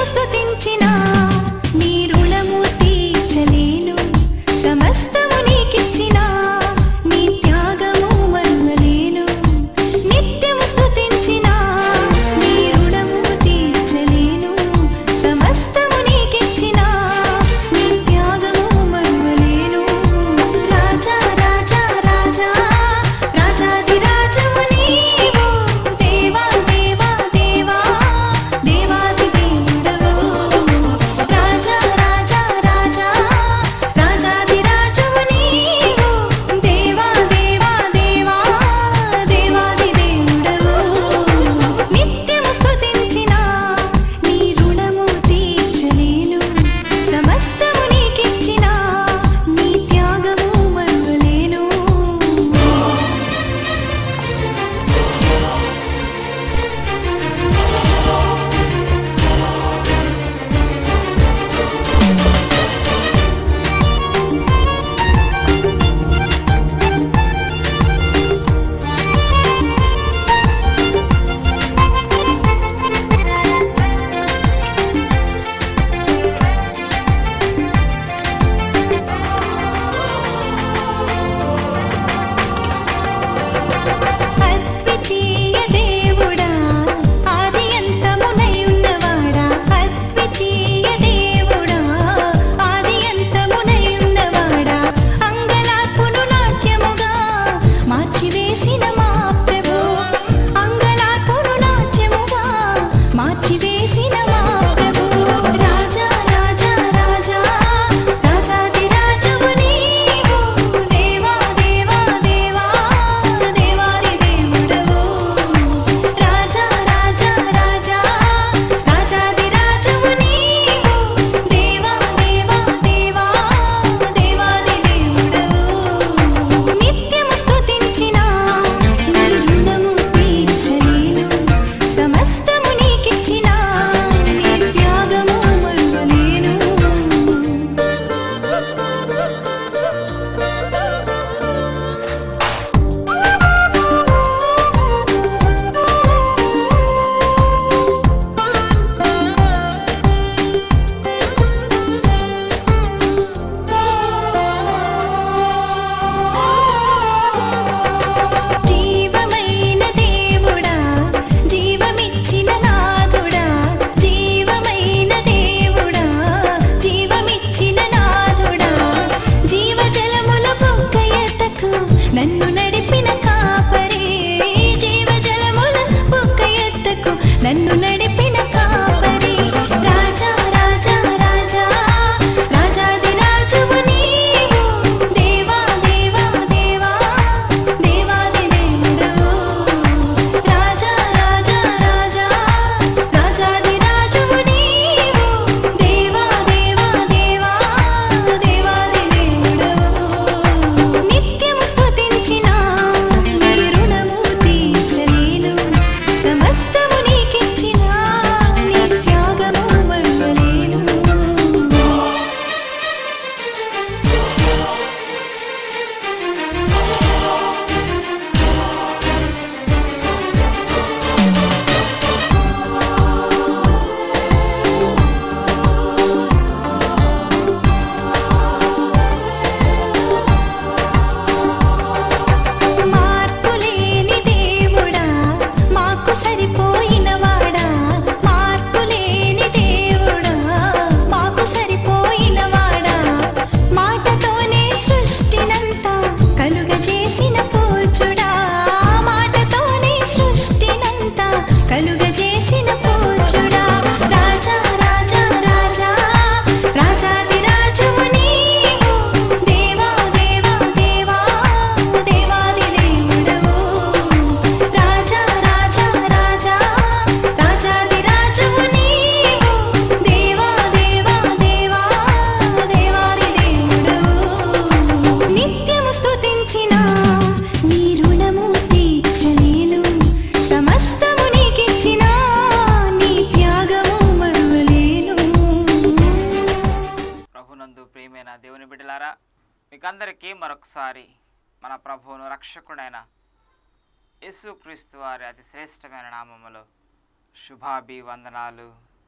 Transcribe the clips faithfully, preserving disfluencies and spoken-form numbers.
మీకందరికీ మరొకసారి మన ప్రభువును రక్షకుడైన యేసుక్రీస్తు వారి అతి శ్రేష్టమైన నామములో శుభాభివందనాలు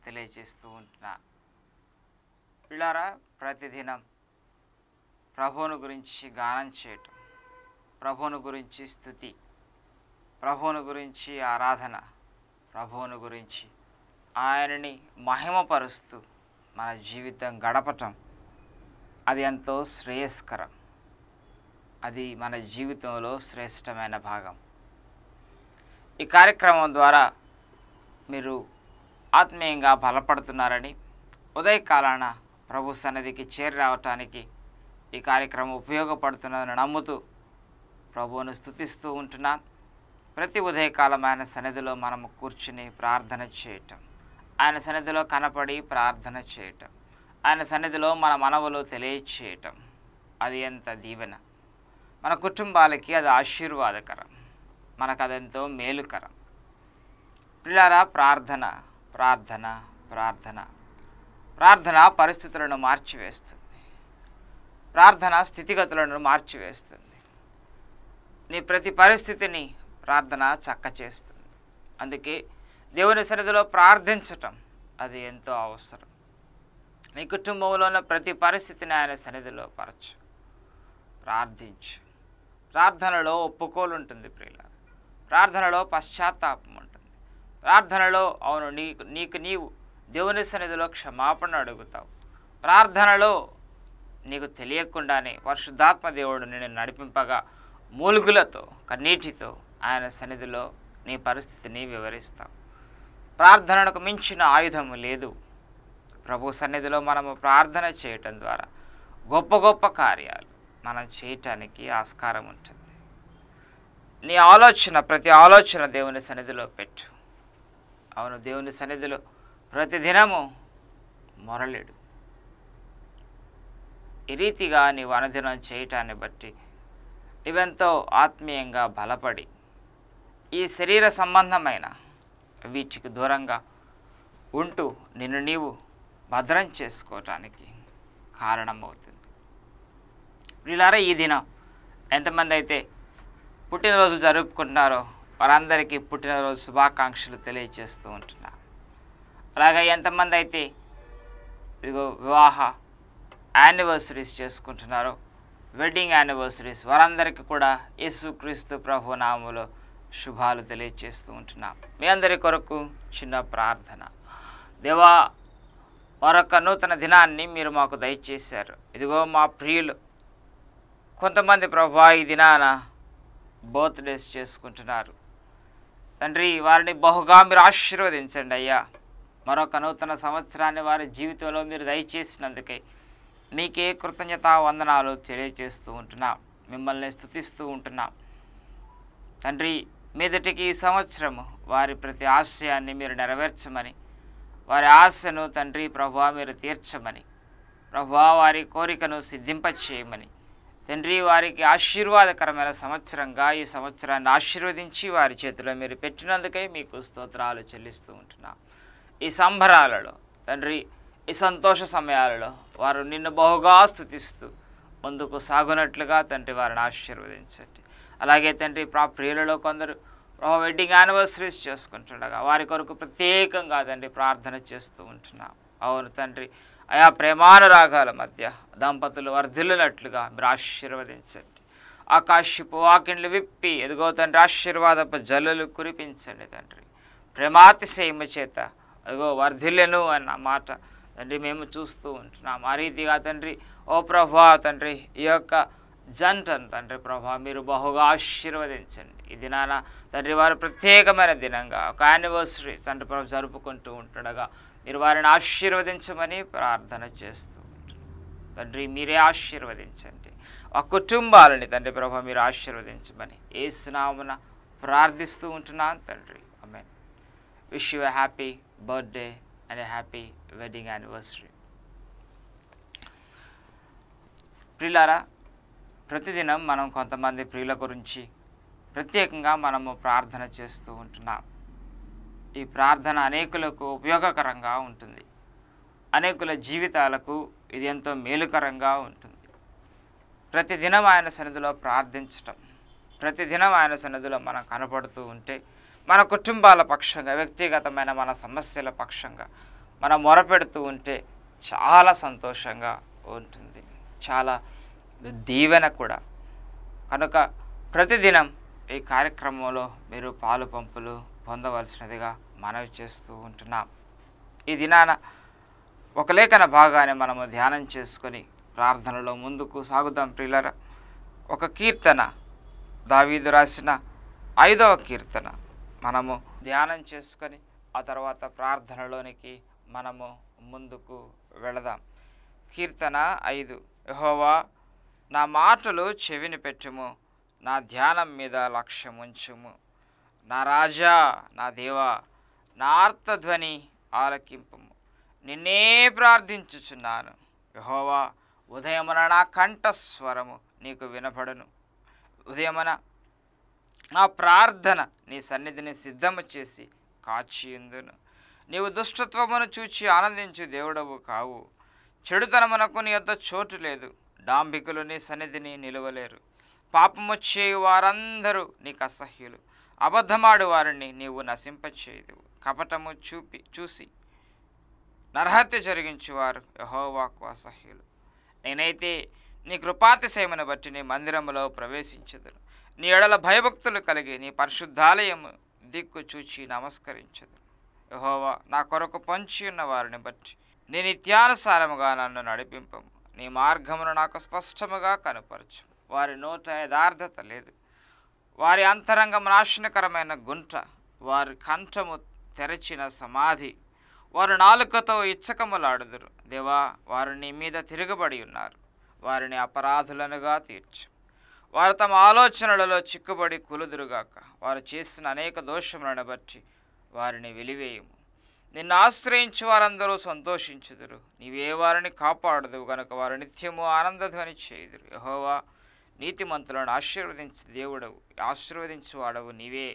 తెలియజేస్తూ ఉంటున్నా. పిల్లారా, ప్రతిదినం ప్రభువును గురించి గానం చేయటం, ప్రభువును గురించి స్తుతి, ప్రభువును గురించి ఆరాధన, ప్రభువును గురించి ఆయనని మహిమపరుస్తూ మన జీవితం గడపటం అది ఎంతో శ్రేయస్కరం. అది మన జీవితంలో శ్రేష్టమైన భాగం. ఈ కార్యక్రమం ద్వారా మీరు ఆత్మీయంగా బలపడుతున్నారని, ఉదయకాలాన ప్రభు సన్నిధికి చేరి రావటానికి ఈ కార్యక్రమం ఉపయోగపడుతున్నదని నమ్ముతూ ప్రభువును స్తుతిస్తూ ఉంటున్నాను. ప్రతి ఉదయకాలం ఆయన సన్నిధిలో మనము కూర్చుని ప్రార్థన చేయటం, ఆయన సన్నిధిలో కనపడి ప్రార్థన చేయటం, ఆయన సన్నిధిలో మన మనవులు తెలియచేయటం అది ఎంత దీవెన. మన కుటుంబాలకి అది ఆశీర్వాదకరం, మనకు అదెంతో మేలుకరం. పిల్లారా, ప్రార్థన ప్రార్థన ప్రార్థన ప్రార్థన పరిస్థితులను మార్చివేస్తుంది. ప్రార్థన స్థితిగతులను మార్చివేస్తుంది. నీ ప్రతి పరిస్థితిని ప్రార్థన చక్క చేస్తుంది. అందుకే దేవుని సన్నిధిలో ప్రార్థించటం అది ఎంతో అవసరం. నీ కుటుంబంలో ఉన్న ప్రతి పరిస్థితిని ఆయన సన్నిధిలో పరచు, ప్రార్థించు. ప్రార్థనలో ఒప్పుకోలు ఉంటుంది ప్రియుల. ప్రార్థనలో పశ్చాత్తాపం ఉంటుంది. ప్రార్థనలో అవును నీకు నీకు నీవు దేవుని సన్నిధిలో క్షమాపణ అడుగుతావు. ప్రార్థనలో నీకు తెలియకుండానే పరిశుద్ధాత్మ దేవుడు నిన్ను నడిపింపగా మూలుగులతో కన్నీటితో ఆయన సన్నిధిలో నీ పరిస్థితిని వివరిస్తావు. ప్రార్థనకు మించిన ఆయుధము లేదు. ప్రభు సన్నిధిలో మనము ప్రార్థన చేయటం ద్వారా గొప్ప గొప్ప కార్యాలు మనం చేయటానికి ఆస్కారం ఉంటుంది. నీ ఆలోచన ప్రతి ఆలోచన దేవుని సన్నిధిలో పెట్టు. అవును, దేవుని సన్నిధిలో ప్రతిదినము మొరలేడు. ఈ రీతిగా నీవు అనుదినం చేయటాన్ని బట్టి ఇవెంతో ఆత్మీయంగా బలపడి ఈ శరీర సంబంధమైన వీటికి దూరంగా ఉంటూ నిన్ను నీవు భద్రం చేసుకోవటానికి కారణమవుతుంది. వీళ్ళారా, ఈ దినం ఎంతమంది అయితే పుట్టినరోజు జరుపుకుంటున్నారో వారందరికీ పుట్టినరోజు శుభాకాంక్షలు తెలియజేస్తూ ఉంటున్నారు. అలాగే ఎంతమంది అయితే ఇదిగో వివాహ యానివర్సరీస్ చేసుకుంటున్నారో, వెడ్డింగ్ యానివర్సరీస్, వారందరికీ కూడా యేసుక్రీస్తు ప్రభు నామములో శుభాలు తెలియజేస్తూ ఉంటున్నాం. మీ అందరి కొరకు చిన్న ప్రార్థన. దేవా, మరొక నూతన దినాన్ని మీరు మాకు దయచేశారు. ఇదిగో మా ప్రియులు కొంతమంది ప్రభువా ఈ దినాన బర్త్డేస్ చేసుకుంటున్నారు. తండ్రి, వారిని బహుగా మీరు ఆశీర్వదించండి అయ్యా. మరొక నూతన సంవత్సరాన్ని వారి జీవితంలో మీరు దయచేసినందుకే మీకే కృతజ్ఞతా వందనాలు తెలియజేస్తూ ఉంటున్నాం. మిమ్మల్ని స్తుతిస్తూ ఉంటున్నాం. తండ్రి, మీదటికి ఈ సంవత్సరము వారి ప్రతి ఆశయాన్ని మీరు నెరవేర్చమని, వారి ఆశను తండ్రి ప్రభువా మీరు తీర్చమని, ప్రభువా వారి కోరికను సిద్ధింపచేయమని, తండ్రి వారికి ఆశీర్వాదకరమైన సంవత్సరంగా ఈ సంవత్సరాన్ని ఆశీర్వదించి వారి చేతిలో మీరు పెట్టినందుకై మీకు స్తోత్రాలు చెల్లిస్తూ ఉంటున్నాం. ఈ సంబరాలలో తండ్రి, ఈ సంతోష సమయాలలో వారు నిన్ను బహుగా స్తుతిస్తూ ముందుకు సాగునట్లుగా తండ్రి వారిని ఆశీర్వదించండి. అలాగే తండ్రి, ప్రా ప్రియులలో కొందరు ప్రభు వెడ్డింగ్ యానివర్సరీస్ చేసుకుంటుండగా వారి కొరకు ప్రత్యేకంగా తండ్రి ప్రార్థన చేస్తూ ఉంటున్నాం. అవును తండ్రి, ఆయా ప్రేమానురాగాల మధ్య దంపతులు వర్ధిల్లినట్లుగా మీరు ఆశీర్వదించండి. ఆకాశపు వాకిండ్లు విప్పి ఎదుగో తండ్రి ఆశీర్వాదపు జల్లులు కురిపించండి. తండ్రి, ప్రేమాతిశయము చేత అదిగో వర్ధిల్లెను అన్న మాట తండ్రి మేము చూస్తూ ఉంటున్నాం. ఆ రీతిగా తండ్రి ఓ ప్రభా తండ్రి ఈ యొక్క జంటను తండ్రి ప్రభా మీరు బహుగా ఆశీర్వదించండి. ఈ దినాన తండ్రి వారు ప్రత్యేకమైన దినంగా ఒక యానివర్సరీ తండ్రి ప్రభు జరుపుకుంటూ ఉంటుండగా మీరు వారిని ఆశీర్వదించమని ప్రార్థన చేస్తూ ఉంటున్నాం. తండ్రి, మీరే ఆశీర్వదించండి. ఆ కుటుంబాలని తండ్రి ప్రభా మీరు ఆశీర్వదించమని యేసు నామమున ప్రార్థిస్తూ ఉంటున్నాను తండ్రి. ఆమేన్. Wish you a happy birthday and a happy wedding anniversary. ప్రియులారా, ప్రతిదినం మనం కొంతమంది ప్రియుల గురించి ప్రత్యేకంగా మనము ప్రార్థన చేస్తూ ఉంటున్నాం. ఈ ప్రార్థన అనేకులకు ఉపయోగకరంగా ఉంటుంది. అనేకుల జీవితాలకు ఇది ఎంతో మేలుకరంగా ఉంటుంది. ప్రతిదినం ఆయన సన్నిధిలో ప్రార్థించటం, ప్రతిదినం ఆయన సన్నిధిలో మనం కనపడుతూ ఉంటే మన కుటుంబాల పక్షంగా, వ్యక్తిగతమైన మన సమస్యల పక్షంగా మనం మొరపెడుతూ ఉంటే చాలా సంతోషంగా ఉంటుంది, చాలా దీవెన కూడా. కనుక ప్రతిదినం ఈ కార్యక్రమంలో మీరు పాలు పంపులు పొందవలసినదిగా మనవి చేస్తూ ఉంటున్నాం. ఈ దినాన ఒక లేఖన భాగాన్ని మనము ధ్యానం చేసుకొని ప్రార్థనలో ముందుకు సాగుదాం ప్రియులారా. ఒక కీర్తన, దావీదు రాసిన ఐదవ కీర్తన మనము ధ్యానం చేసుకొని ఆ తర్వాత ప్రార్థనలోనికి మనము ముందుకు వెళదాం. కీర్తన ఐదు. యెహోవా, నా మాటలు చెవిని పెట్టుము, నా ధ్యానం మీద లక్ష్యం ఉంచుము. నా రాజా, నా దేవా, నా ఆర్తధ్వని ఆలకింపుము. నిన్నే ప్రార్థించుచున్నాను. యెహోవా, ఉదయమున నా కంఠస్వరము నీకు వినపడును. ఉదయమున నా ప్రార్థన నీ సన్నిధిని సిద్ధము చేసి కాచియుందును. నీవు దుష్టత్వమును చూచి ఆనందించు దేవుడవు కావు. చెడుతనమునకు నీ యొద్ద చోటు లేదు. డాంభికులు నీ సన్నిధిని నిలువలేరు. పాపము చేయు వారందరూ నీకు అసహ్యులు. అబద్ధమాడు వారిని నీవు నశింపచేయదు. కపటము చూపి చూసి నరహత్య జరిగించువారు యెహోవాకు అసహ్యులు. నేనైతే నీ కృపాతిశయమును బట్టి నీ మందిరములో ప్రవేశించదును. నీ ఎడల భయభక్తులు కలిగి నీ పరిశుద్ధాలయము దిక్కు చూచి నమస్కరించదును. యెహోవా, నా కొరకు పొంచి ఉన్న వారిని బట్టి నీ నిత్యానుసారముగా నన్ను నడిపింపము. నీ మార్గమును నాకు స్పష్టముగా కనుపరచు. వారి నోట యథార్థత లేదు. వారి అంతరంగం నాశనకరమైన గుంట. వారి కంఠము తెరచిన సమాధి. వారు నాలుకతో ఇచ్చకములాడుదురు. దేవా, వారు నీ మీద తిరగబడి ఉన్నారు. వారిని అపరాధులనుగా తీర్చు. వారు తమ ఆలోచనలలో చిక్కుబడి కులుదురుగాక. వారు చేసిన అనేక దోషములను బట్టి వారిని వెలివేయము. నిన్ను ఆశ్రయించు వారందరూ సంతోషించుదురు. నీవే వారిని కాపాడదు గనుక వారు నిత్యము ఆనందధ్వని చేయుదురు. యెహోవా, నీతిమంతులను ఆశీర్వదించు దేవుడవు, ఆశీర్వదించువాడవు నీవే.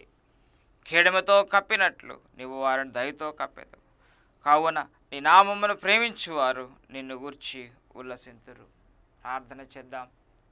ఖేడముతో కప్పినట్లు నీవు వారిని దయతో కప్పెదవు. కావున నీ నామమును ప్రేమించువారు నిన్ను గూర్చి ఉల్లసింతురు. ప్రార్థన చేద్దాం.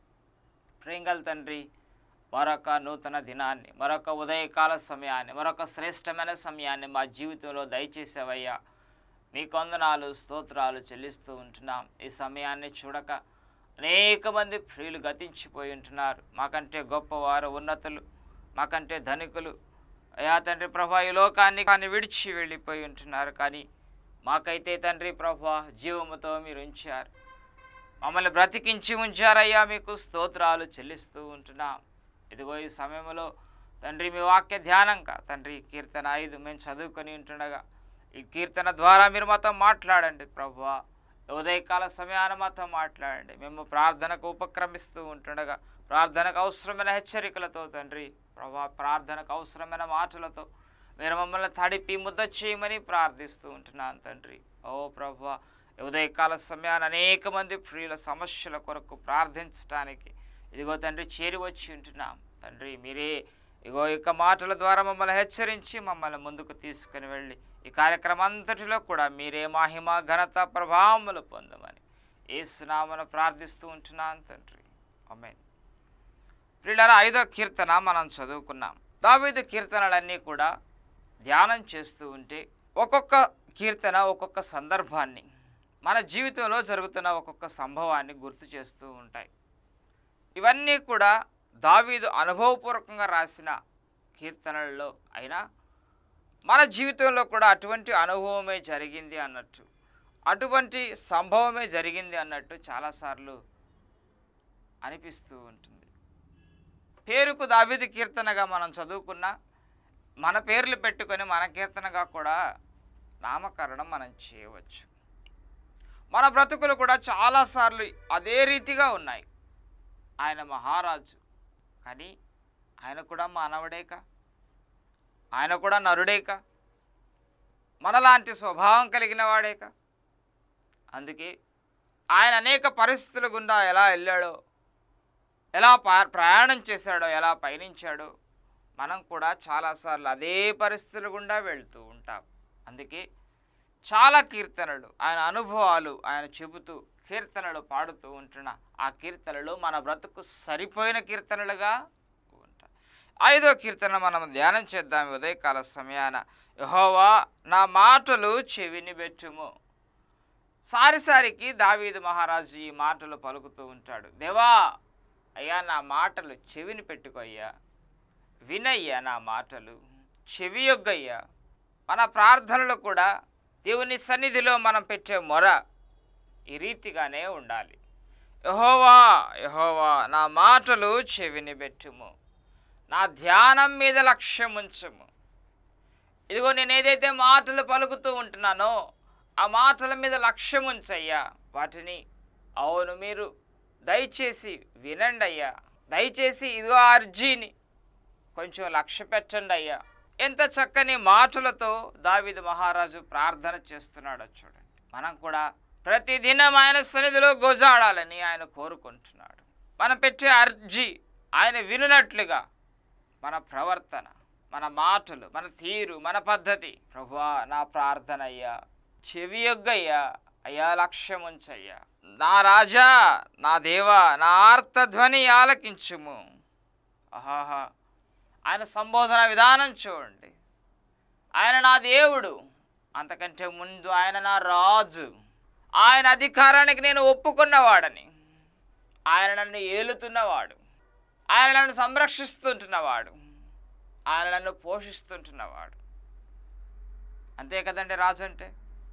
ప్రేంగల్ తండ్రి, మరొక నూతన దినాన్ని, మరొక ఉదయకాల సమయాన్ని, మరొక శ్రేష్టమైన సమయాన్ని మా జీవితంలో దయచేసావయ్యా. మీ వందనాలు, స్తోత్రాలు చెల్లిస్తూ ఉంటున్నాం. ఈ సమయాన్ని చూడక అనేక మంది ప్రియులు గతించిపోయి ఉంటున్నారు. మాకంటే గొప్పవారు, ఉన్నతులు, మాకంటే ధనికులు అయ్యా తండ్రి ప్రభా ఈ లోకాన్ని కానీ విడిచి వెళ్ళిపోయి ఉంటున్నారు. కానీ మాకైతే తండ్రి ప్రభా జీవముతో మీరు ఉంచారు, మమ్మల్ని బ్రతికించి ఉంచారయ్యా. మీకు స్తోత్రాలు చెల్లిస్తూ ఉంటున్నాం. ఇదిగో ఈ సమయంలో తండ్రి మీ వాక్య ధ్యానంగా తండ్రి కీర్తన ఐదు మేము చదువుకొని ఉంటుండగా ఈ కీర్తన ద్వారా మీరు మాతో మాట్లాడండి ప్రభువా. ఉదయకాల సమయాన మాతో మాట్లాడండి. మేము ప్రార్థనకు ఉపక్రమిస్తూ ఉంటుండగా ప్రార్థనకు అవసరమైన హెచ్చరికలతో తండ్రి ప్రభా, ప్రార్థనకు అవసరమైన మాటలతో మీరు మమ్మల్ని తడిపి ముద్ద చేయమని ప్రార్థిస్తూ ఉంటున్నాను తండ్రి. ఓ ప్రభువా, ఉదయకాల సమయాన్ని అనేక మంది ప్రియుల సమస్యల కొరకు ప్రార్థించడానికి ఇదిగో తండ్రి చేరి వచ్చి ఉంటున్నాం తండ్రి. మీరే ఇగో యొక్క మాటల ద్వారా మమ్మల్ని హెచ్చరించి మమ్మల్ని ముందుకు తీసుకుని వెళ్ళి ఈ కార్యక్రమం అంతటిలో కూడా మీరే మహిమ ఘనత ప్రభావములు పొందమని యేసునామమున ప్రార్థిస్తూ ఉంటున్నాను తండ్రి. ఆమేన్. ప్రియులారా, ఐదో కీర్తన మనం చదువుకున్నాం. దావీదు కీర్తనలన్నీ కూడా ధ్యానం చేస్తూ ఉంటే ఒక్కొక్క కీర్తన ఒక్కొక్క సందర్భాన్ని, మన జీవితంలో జరుగుతున్న ఒక్కొక్క సంభవాన్ని గుర్తు చేస్తూ ఉంటాయి. ఇవన్నీ కూడా దావీదు అనుభవపూర్వకంగా రాసిన కీర్తనలలో అయినా మన జీవితంలో కూడా అటువంటి అనుభవమే జరిగింది అన్నట్టు, అటువంటి సంభవమే జరిగింది అన్నట్టు చాలాసార్లు అనిపిస్తూ ఉంటుంది. పేరుకు దావీదు కీర్తనగా మనం చదువుకున్న మన పేర్లు పెట్టుకొని మన కీర్తనగా కూడా నామకరణం మనం చేయవచ్చు. మన బ్రతుకులు కూడా చాలాసార్లు అదే రీతిగా ఉన్నాయి. ఆయన మహారాజు, కానీ ఆయన కూడా మానవుడేక, ఆయన కూడా నరుడేక, మనలాంటి స్వభావం కలిగిన వాడేక. అందుకే ఆయన అనేక పరిస్థితుల గుండా ఎలా వెళ్ళాడో, ఎలా ప్రయాణం చేశాడో, ఎలా పయనించాడో మనం కూడా చాలాసార్లు అదే పరిస్థితుల గుండా వెళ్తూ ఉంటాం. అందుకే చాలా కీర్తనలు, ఆయన అనుభవాలు ఆయన చెబుతూ కీర్తనలు పాడుతూ ఉంటున్న ఆ కీర్తనలు మన బ్రతుకు సరిపోయిన కీర్తనలుగా ఉంటాయి. ఐదో కీర్తన మనం ధ్యానం చేద్దాం ఉదయకాల సమయాన. యెహోవా నా మాటలు చెవిని పెట్టుము. సారిసారికి దావీదు మహారాజు ఈ మాటలు పలుకుతూ ఉంటాడు. దేవా, అయ్యా నా మాటలు చెవిని పెట్టుకోయ్యా, వినయ్యా నా మాటలు, చెవి యొగ్గయ్యా. మన ప్రార్థనలు కూడా దేవుని సన్నిధిలో మనం పెట్టే మొర ఈ రీతిగానే ఉండాలి. యెహోవా యెహోవా నా మాటలు చెవిని పెట్టుము, నా ధ్యానం మీద లక్ష్యం ఉంచుము. ఇదిగో నేను ఏదైతే మాటలు పలుకుతూ ఉంటున్నానో ఆ మాటల మీద లక్ష్యం ఉంచయ్యా. వాటిని అవును మీరు దయచేసి వినండి అయ్యా. దయచేసి ఇదిగో అర్జీని కొంచెం లక్ష్య పెట్టండి అయ్యా. ఎంత చక్కని మాటలతో దావీదు మహారాజు ప్రార్థన చేస్తున్నాడో చూడండి. మనం కూడా ప్రతిదినం ఆయన సన్నిధిలో గోజాడాలని ఆయన కోరుకుంటున్నాడు. మనం పెట్టే అర్జీ ఆయన వినున్నట్లుగా మన ప్రవర్తన, మన మాటలు, మన తీరు, మన పద్ధతి. ప్రభువా నా ప్రార్థన అయ్యా, చెవి యొగ్గయ్యా, అయ్యా లక్ష్యం ఉంచయ్యా. నా రాజా, నా దేవా, నా ఆర్తధ్వని ఆలకించుము. ఆహాహా, ఆయన సంబోధన విధానం చూడండి. ఆయన నా దేవుడు, అంతకంటే ముందు ఆయన నా రాజు. ఆయన అధికారానికి నేను ఒప్పుకున్నవాడని, ఆయన నన్ను ఏలుతున్నవాడు, ఆయన నన్ను సంరక్షిస్తుంటున్నవాడు, ఆయన నన్ను పోషిస్తుంటున్నవాడు. అంతే కదండి రాజు అంటే.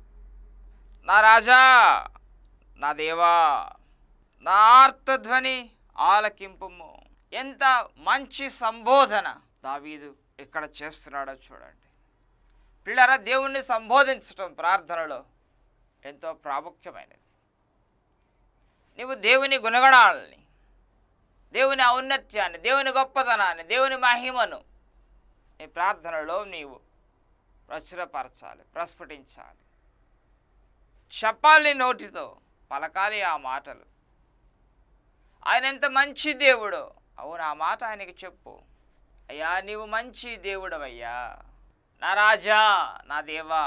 నా రాజా, నా దేవా, నా ఆర్తధ్వని ఆలకింపుము. ఎంత మంచి సంబోధన దావీదు ఇక్కడ చేస్తున్నాడో చూడండి. పిల్లరా, దేవుణ్ణి సంబోధించటం ప్రార్థనలో ఎంతో ప్రాముఖ్యమైనది. నీవు దేవుని గుణగణాలని, దేవుని ఔన్నత్యాన్ని, దేవుని గొప్పతనాన్ని, దేవుని మహిమను నీ ప్రార్థనలో నీవు ప్రచురపరచాలి, ప్రస్ఫుటించాలి, చెప్పాలి, నోటితో పలకాలి ఆ మాటలు. ఆయన ఎంత మంచి దేవుడో అవును ఆ మాట ఆయనకి చెప్పు. అయ్యా నీవు మంచి దేవుడవయ్యా, నా రాజా, నా దేవా,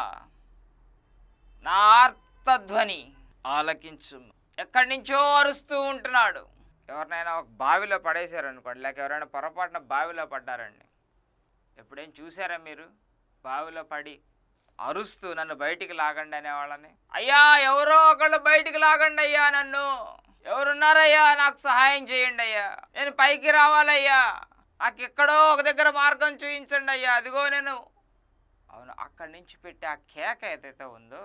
నా ఆర్తధ్వని ఆలకించు. ఎక్కడి నుంచో అరుస్తూ ఉంటున్నాడు. ఎవరినైనా ఒక బావిలో పడేశారనుకోండి, లేక ఎవరైనా పొరపాటున బావిలో పడ్డారండి, ఎప్పుడేం చూసారా మీరు? బావిలో పడి అరుస్తూ నన్ను బయటికి లాగండి అనేవాళ్ళని. అయ్యా ఎవరో ఒకళ్ళు బయటికి లాగండి అయ్యా, నన్ను ఎవరున్నారయ్యా, నాకు సహాయం చేయండి అయ్యా, నేను పైకి రావాలయ్యా, నాకు ఎక్కడో ఒక దగ్గర మార్గం చూపించండి అయ్యా, అదిగో నేను. అవును, అక్కడి నుంచి పెట్టి ఆ కేక ఏదైతే ఉందో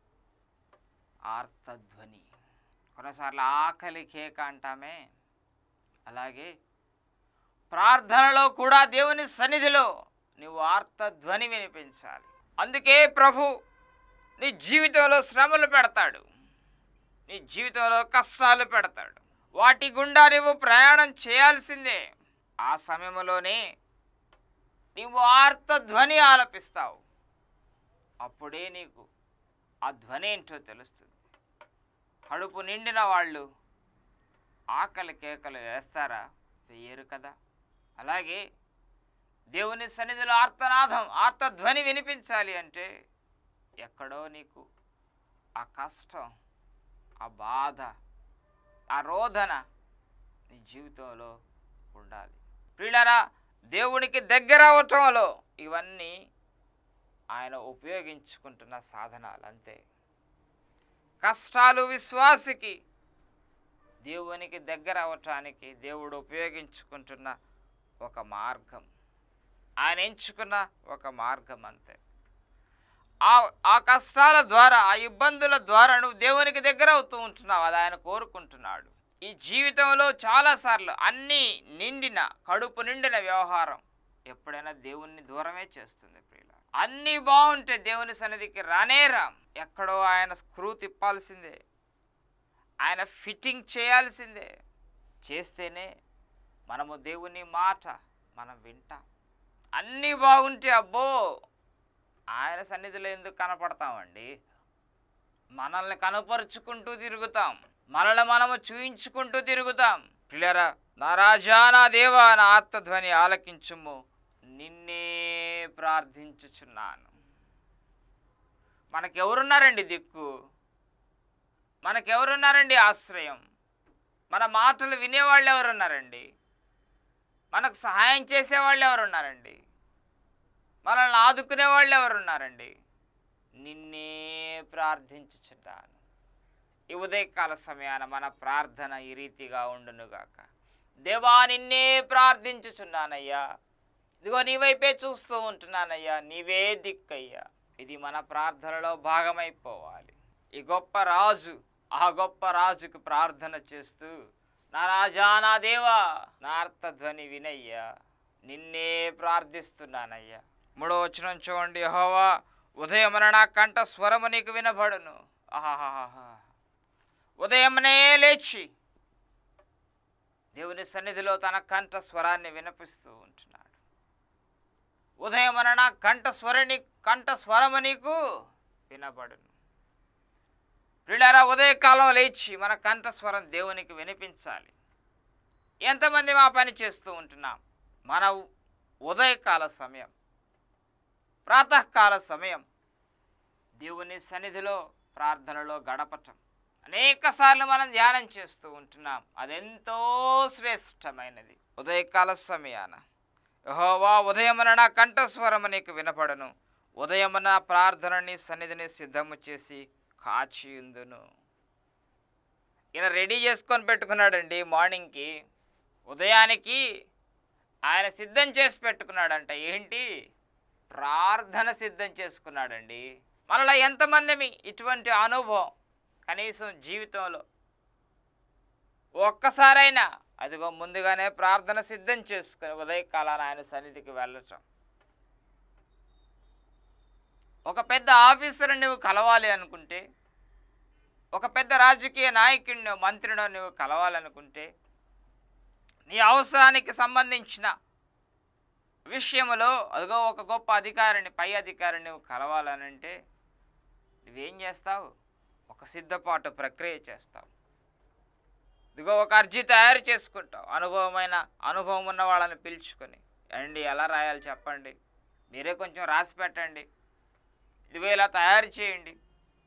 ఆర్తధ్వని, కొన్నిసార్లు ఆకలి కేక అంటామే, అలాగే ప్రార్థనలో కూడా దేవుని సన్నిధిలో నువ్వు ఆర్తధ్వని వినిపించాలి. అందుకే ప్రభు నీ జీవితంలో శ్రమలు పెడతాడు, నీ జీవితంలో కష్టాలు పెడతాడు, వాటి గుండా నువ్వు ప్రయాణం చేయాల్సిందే. ఆ సమయంలోనే నీవు ఆర్తధ్వని ఆలపిస్తావు. అప్పుడే నీకు ఆ ధ్వని ఏంటో తెలుస్తుంది. కడుపు నిండిన వాళ్ళు ఆకలి కేకలు వేస్తారా? వేయరు కదా. అలాగే దేవుని సన్నిధిలో ఆర్తనాదం, ఆర్తధ్వని వినిపించాలి అంటే ఎక్కడో నీకు ఆ కష్టం, ఆ బాధ, ఆ రోదన నీ జీవితంలో ఉండాలి. ప్రియులారా, దేవునికి దగ్గర అవటంలో ఇవన్నీ ఆయన ఉపయోగించుకుంటున్న సాధనాలు అంతే. కష్టాలు విశ్వాసికి దేవునికి దగ్గర అవటానికి దేవుడు ఉపయోగించుకుంటున్న ఒక మార్గం, ఆయన ఎంచుకున్న ఒక మార్గం అంతే. ఆ ఆ కష్టాల ద్వారా, ఆ ఇబ్బందుల ద్వారా నువ్వు దేవునికి దగ్గర అవుతూ ఉంటున్నావు, అది ఆయన కోరుకుంటున్నాడు. ఈ జీవితంలో చాలాసార్లు అన్నీ నిండిన, కడుపు నిండిన వ్యవహారం ఎప్పుడైనా దేవుణ్ణి దూరమే చేస్తుంది ప్రియుల. అన్నీ బాగుంటే దేవుని సన్నిధికి రానేరాం. ఎక్కడో ఆయన స్క్రూ తిప్పాల్సిందే, ఆయన ఫిట్టింగ్ చేయాల్సిందే. చేస్తేనే మనము దేవుని మాట మనం వింటాం. అన్నీ బాగుంటే అబ్బో ఆయన సన్నిధిలో ఎందుకు కనపడతామండి? మనల్ని కనపరుచుకుంటూ తిరుగుతాం, మనల్ని మనము చూయించుకుంటూ తిరుగుతాం. పిల్లరా, నా రాజా, నా దేవా, నా ఆర్తధ్వని ఆలకించుము, నిన్నే ప్రార్థించుచున్నాను. మనకెవరున్నారండి దిక్కు? మనకెవరున్నారండి ఆశ్రయం? మన మాటలు వినేవాళ్ళు ఎవరున్నారండి? మనకు సహాయం చేసేవాళ్ళు ఎవరున్నారండి? మనల్ని ఆదుకునే వాళ్ళు ఎవరున్నారండి? నిన్నే ప్రార్థించుచున్నాను. ఈ ఉదయకాల సమయాన మన ప్రార్థన ఈ రీతిగా ఉండునుగాక. దేవా, నిన్నే ప్రార్థించుచున్నానయ్యా. ఇదిగో నీ వైపే చూస్తూ ఉంటున్నానయ్యా. నీవే దిక్కయ్యా. ఇది మన ప్రార్థనలో భాగమైపోవాలి. ఈ గొప్ప రాజు ఆ గొప్ప రాజుకు ప్రార్థన చేస్తూ, నా రాజా, నా దేవా, నా అర్థధ్వని వినయ్యా, నిన్నే ప్రార్థిస్తున్నానయ్యా. మూడో వచనం చూడండి. యెహోవా, ఉదయమున నా కంఠ స్వరము నీకు వినబడును. ఆహాహా, ఉదయమునే లేచి దేవుని సన్నిధిలో తన కంఠ స్వరాన్ని వినిపిస్తూ ఉంటున్నాడు. ఉదయమున నా కంఠ స్వరని కంఠ స్వరము నీకు వినబడును. ప్రియులారా, ఉదయకాలం లేచి మన కంఠస్వరం దేవునికి వినిపించాలి. ఎంతమంది మా పని చేస్తూ ఉంటున్నాం? మన ఉదయకాల సమయం, ప్రాతకాల సమయం దేవుని సన్నిధిలో ప్రార్థనలో గడపటం అనేక సార్లు మనం ధ్యానం చేస్తూ ఉంటున్నాం. అదెంతో శ్రేష్టమైనది. ఉదయకాల సమయాన యెహోవా, ఉదయమున నా కంఠస్వరము నీకు వినపడను. ఉదయమున ప్రార్థనని సన్నిధిని సిద్ధము చేసి కాచి ఉందును. ఈయన రెడీ చేసుకొని పెట్టుకున్నాడండి. మార్నింగ్కి, ఉదయానికి ఆయన సిద్ధం చేసి పెట్టుకున్నాడంట. ఏంటి? ప్రార్థన సిద్ధం చేసుకున్నాడండి. మనలో ఎంతమంది ఇటువంటి అనుభవం కనీసం జీవితంలో ఒక్కసారైనా అదిగో ముందుగానే ప్రార్థన సిద్ధం చేసుకుని ఉదయకాలాన ఆయన సన్నిధికి వెళ్ళటం? ఒక పెద్ద ఆఫీసర్ నువ్వు కలవాలి అనుకుంటే, ఒక పెద్ద రాజకీయ నాయకుడినో మంత్రినో నువ్వు కలవాలనుకుంటే, నీ అవసరానికి సంబంధించిన విషయంలో అదిగో ఒక గొప్ప అధికారిని, పై అధికారిని నువ్వు కలవాలనంటే నువ్వేం చేస్తావు? ఒక సిద్ధపాటు ప్రక్రియ చేస్తావు. ఇదిగో ఒక అర్జీ తయారు చేసుకుంటావు. అనుభవమైన అనుభవం ఉన్న వాళ్ళని పిలుచుకొని, అండి ఎలా రాయాలి చెప్పండి, మీరే కొంచెం రాసి పెట్టండి, ఇదిగో ఇలా తయారు చేయండి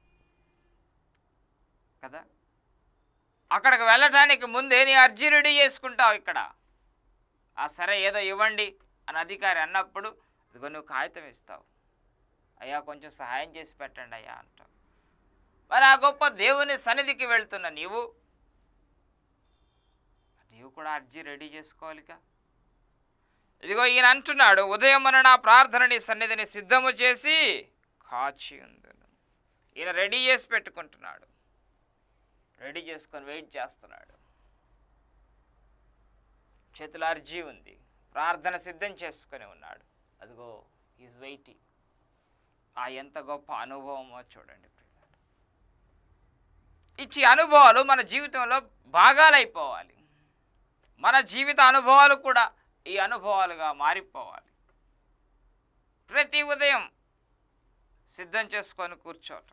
కదా. అక్కడికి వెళ్ళటానికి ముందే నీ అర్జీ రెడీ చేసుకుంటావు. ఇక్కడ ఆ సరే ఏదో ఇవ్వండి అని అధికారి అన్నప్పుడు ఇదిగో నువ్వు కాగితం ఇస్తావు. అయ్యా కొంచెం సహాయం చేసి పెట్టండి అయ్యా అంటావు. మరి ఆ గొప్ప దేవుని సన్నిధికి వెళ్తున్న నీవు నీవు కూడా అర్జీ రెడీ చేసుకోవాలిగా. ఇదిగో ఈయన అంటున్నాడు, ఉదయమున నా ప్రార్థనని సన్నిధిని సిద్ధము చేసి కాచి ఉందును. ఈయన రెడీ చేసి పెట్టుకుంటున్నాడు. రెడీ చేసుకొని వెయిట్ చేస్తున్నాడు. చేతుల అర్జీ ఉంది, ప్రార్థన సిద్ధం చేసుకొని ఉన్నాడు. అదిగో ఈజ్ వెయిటింగ్. ఆ ఎంత గొప్ప అనుభవమో చూడండి. ఇచ్చి అనుభవాలు మన జీవితంలో భాగాలైపోవాలి. మన జీవిత అనుభవాలు కూడా ఈ అనుభవాలుగా మారిపోవాలి. ప్రతి ఉదయం సిద్ధం చేసుకొని కూర్చోవటం.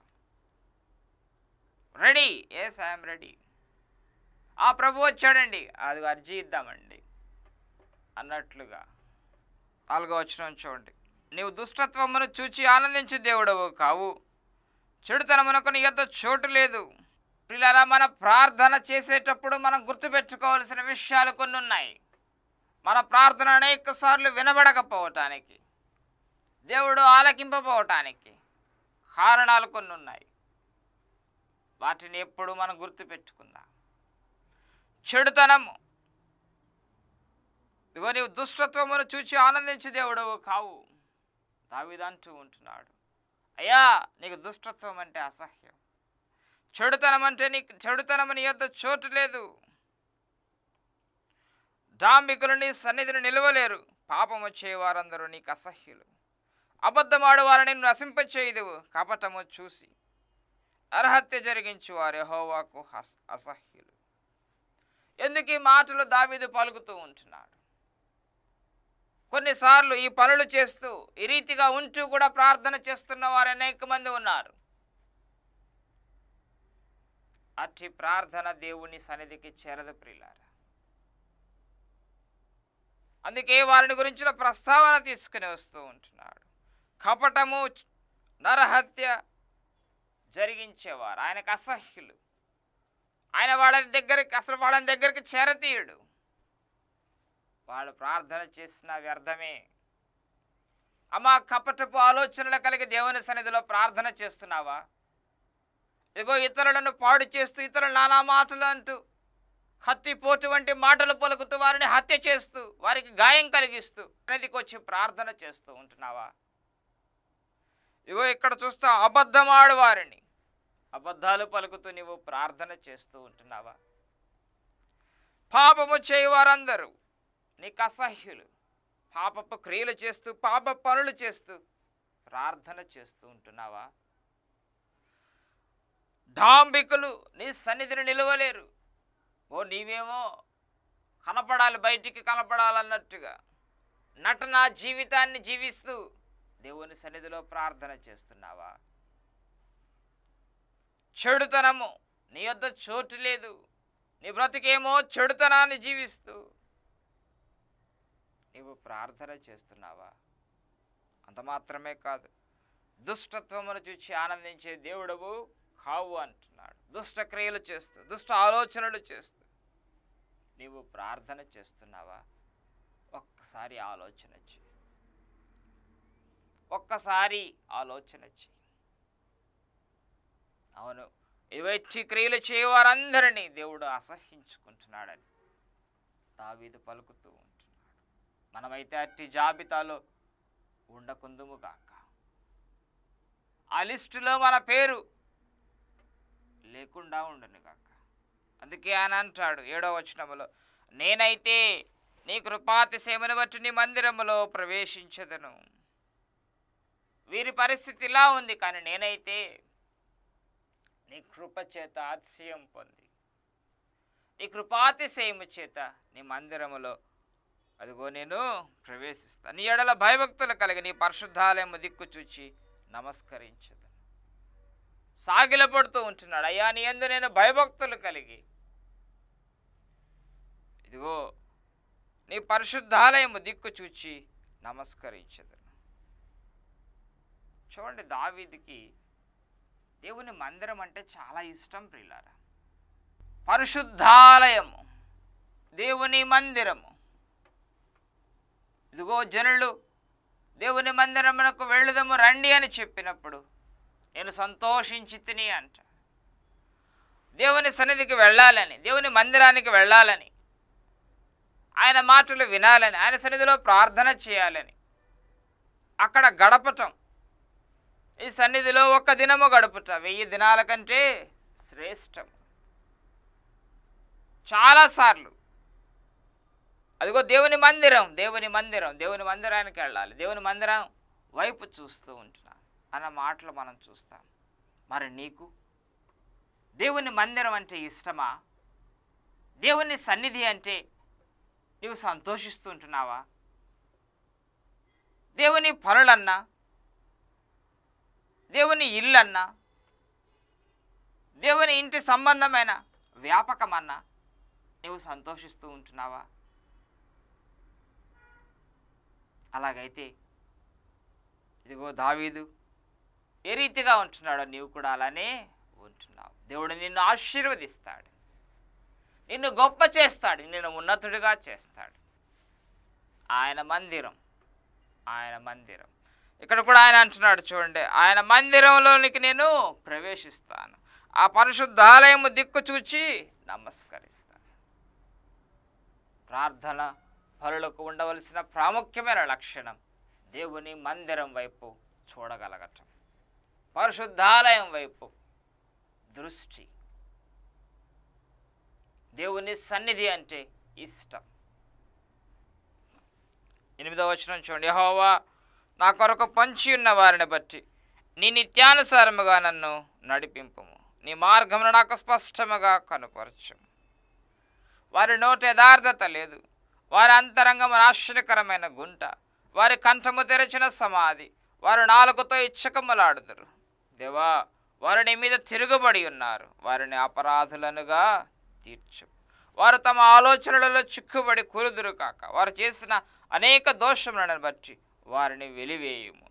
Ready, yes I'm ready. ఆ ప్రభు వచ్చాడండి, అది అర్జీ ఇద్దామండి అన్నట్లుగా. నాలుగో వచనం చూడండి. నీవు దుష్టత్వమును చూచి ఆనందించు దేవుడవు కావు, చెడుతనమునకు నీ యొద్ద చోటు లేదు. పిల్లరా, మన ప్రార్థన చేసేటప్పుడు మనం గుర్తుపెట్టుకోవాల్సిన విషయాలు కొన్ని ఉన్నాయి. మన ప్రార్థన అనేక సార్లు వినబడకపోవటానికి, దేవుడు ఆలకింపపోవటానికి కారణాలు కొన్ని ఉన్నాయి. వాటిని ఎప్పుడు మనం గుర్తుపెట్టుకుందాం. చెడుతనము, ఇదిగో నీవు దుష్టత్వమును చూచి ఆనందించు దేవుడవు కావు. దావీదు అంటూ ఉంటున్నాడు, అయ్యా నీకు దుష్టత్వం అంటే అసహ్యం, చెడుతనం అంటే నీకు చెడుతనం నీ యొద్ద చోటు లేదు. డాంబికులు నీ సన్నిధిని నిలవలేరు, పాపము చేయవారందరూ నీకు అసహ్యులు. అబద్ధమాడు వారిని నిన్ను నశింపచేయుదువు, కపటము చూసి అర్హత్య జరిగించు వారు యెహోవాకు అసహ్యులు. ఎందుకు ఈ మాటలు దావీదు పలుకుతూ ఉంటున్నాడు? కొన్నిసార్లు ఈ పనులు చేస్తూ ఈ రీతిగా ఉంటూ కూడా ప్రార్థన చేస్తున్న వారు అనేక మంది ఉన్నారు. అట్టి ప్రార్థన దేవుని సన్నిధికి చేరదు ప్రియులారా. అందుకే వారిని గురించిన ప్రస్తావన తీసుకుని వస్తూ ఉంటున్నాడు. కపటము, నరహత్య జరిగించేవారు ఆయనకు అసహ్యులు. ఆయన వాళ్ళ దగ్గరికి అసలు వాళ్ళ దగ్గరికి చేరతీయుడు. వాళ్ళు ప్రార్థన చేసిన వ్యర్థమే. అమ్మా, కపటపు ఆలోచనలు కలిగి దేవుని సన్నిధిలో ప్రార్థన చేస్తున్నావా? ఇదిగో ఇతరులను పాడు చేస్తూ, ఇతరులు నానా మాటలు అంటూ, కత్తిపోటు వంటి మాటలు పలుకుతూ, వారిని హత్య చేస్తూ, వారికి గాయం కలిగిస్తూ సన్నిధికి వచ్చి ప్రార్థన చేస్తూ ఉంటున్నావా? ఇగో ఇక్కడ చూస్తా, అబద్ధమాడు వారిని అబద్ధాలు పలుకుతూ నీవు ప్రార్థన చేస్తూ ఉంటున్నావా? పాపము చేయి వారందరూ నీకు అసహ్యులు. పాపపు క్రియలు చేస్తూ, పాప పనులు చేస్తూ ప్రార్థన చేస్తూ ఉంటున్నావా? డాంబికులు నీ సన్నిధిని నిలవలేరు. ఓ నీవేమో కనపడాలి, బయటికి కనపడాలన్నట్టుగా నటన జీవితాన్ని జీవిస్తూ దేవుని సన్నిధిలో ప్రార్థన చేస్తున్నావా? చెడుతనము నీ యొద్ద చోటు లేదు. నీ బ్రతికేమో చెడుతనాన్ని జీవిస్తూ నీవు ప్రార్థన చేస్తున్నావా? అంత మాత్రమే కాదు, దుష్టత్వమును చూచి ఆనందించే దేవుడవు కావు అంటున్నాడు. దుష్ట క్రియలు చేస్తూ, దుష్ట ఆలోచనలు చేస్తూ నీవు ప్రార్థన చేస్తున్నావా? ఒక్కసారి ఆలోచన చేయి. ఒక్కసారి ఆలోచన చేయి. అవును, ఇవట్టి క్రియలు చేయవారందరినీ దేవుడు అసహ్యించుకుంటున్నాడని దావీదు పలుకుతూ ఉంటున్నాడు. మనమైతే అట్టి జాబితాలో ఉండకుందుము గాక. ఆ లిస్టులో మన పేరు లేకుండా ఉండును గాక. అందుకే ఆయన అంటాడు ఏడో వచనములో, నేనైతే నీ కృపాతిశయమును బట్టి నీ మందిరములో ప్రవేశించదను. వీరి పరిస్థితి ఇలా ఉంది, కానీ నేనైతే నీ కృప చేత అతిశయం పొంది, నీ కృపాతిశయము చేత నీ మందిరములో అదిగో నేను ప్రవేశిస్తాను. నీ ఎడల భయభక్తులు కలిగి నీ పరిశుద్ధాలయము దిక్కు చూచి నమస్కరించదు. సాగిలపడుతూ ఉంటున్నాడు, అయ్యా నీ యందు నేను భయభక్తులు కలిగి ఇదిగో నీ పరిశుద్ధాలయము దిక్కు చూచి నమస్కరించదు. చూడండి, దావీదుకి దేవుని మందిరం అంటే చాలా ఇష్టం ప్రియులారా. పరిశుద్ధాలయము, దేవుని మందిరము. ఇదిగో జనులు దేవుని మందిరమునకు వెళ్ళుదము రండి అని చెప్పినప్పుడు నేను సంతోషించి తిని అంట. దేవుని సన్నిధికి వెళ్ళాలని, దేవుని మందిరానికి వెళ్ళాలని, ఆయన మాటలు వినాలని, ఆయన సన్నిధిలో ప్రార్థన చేయాలని అక్కడ గడపటం, ఈ సన్నిధిలో ఒక్క దినము గడుపుట వెయ్యి దినాల కంటే శ్రేష్టం. చాలాసార్లు అదిగో దేవుని మందిరం, దేవుని మందిరం, దేవుని మందిరానికి వెళ్ళాలి, దేవుని మందిరం వైపు చూస్తూ ఉంటున్నాను అన్న మాటలు మనం చూస్తాం. మరి నీకు దేవుని మందిరం అంటే ఇష్టమా? దేవుని సన్నిధి అంటే నీవు సంతోషిస్తూ ఉంటున్నావా? దేవుని పనులన్నా, దేవుని ఇల్లన్నా, దేవుని ఇంటి సంబంధమైన వ్యాపకమన్నా నీవు సంతోషిస్తూ ఉంటున్నావా? అలాగైతే ఇదిగో దావీదు ఏ రీతిగా ఉంటున్నాడో నీవు కూడా అలానే ఉంటున్నావు. దేవుడు నిన్ను ఆశీర్వదిస్తాడు, నిన్ను గొప్ప చేస్తాడు, నిన్ను ఉన్నతుడిగా చేస్తాడు. ఆయన మందిరం, ఆయన మందిరం. ఇక్కడ కూడా ఆయన అంటున్నాడు చూడండి, ఆయన మందిరంలోనికి నేను ప్రవేశిస్తాను, ఆ పరిశుద్ధాలయము దిక్కు చూచి నమస్కరిస్తాను. ప్రార్థన పరులకు ఉండవలసిన ప్రాముఖ్యమైన లక్షణం దేవుని మందిరం వైపు చూడగలగటం, పరిశుద్ధాలయం వైపు దృష్టి. దేవుని సన్నిధి అంటే ఇష్టం. ఎనిమిదవ వచనం చూడండి, యెహోవా నా కొరకు పొంచి ఉన్న వారిని బట్టి నీ నిత్యానుసారముగా నన్ను నడిపింపుము, నీ మార్గమును నాకు స్పష్టముగా కనుపరచుము. వారి నోట యథార్థత లేదు, వారి అంతరంగము నాశనకరమైన గుంట, వారి కంఠము తెరచిన సమాధి, వారు నాలుగుతో ఇచ్చకములాడుదురు. దేవా, వారు నీ మీద తిరుగుబడి ఉన్నారు, వారిని అపరాధులనుగా తీర్చు. వారు తమ ఆలోచనలలో చిక్కుబడి కూరుదురు కాక, వారు చేసిన అనేక దోషములను బట్టి వారిని వెలివేయుము.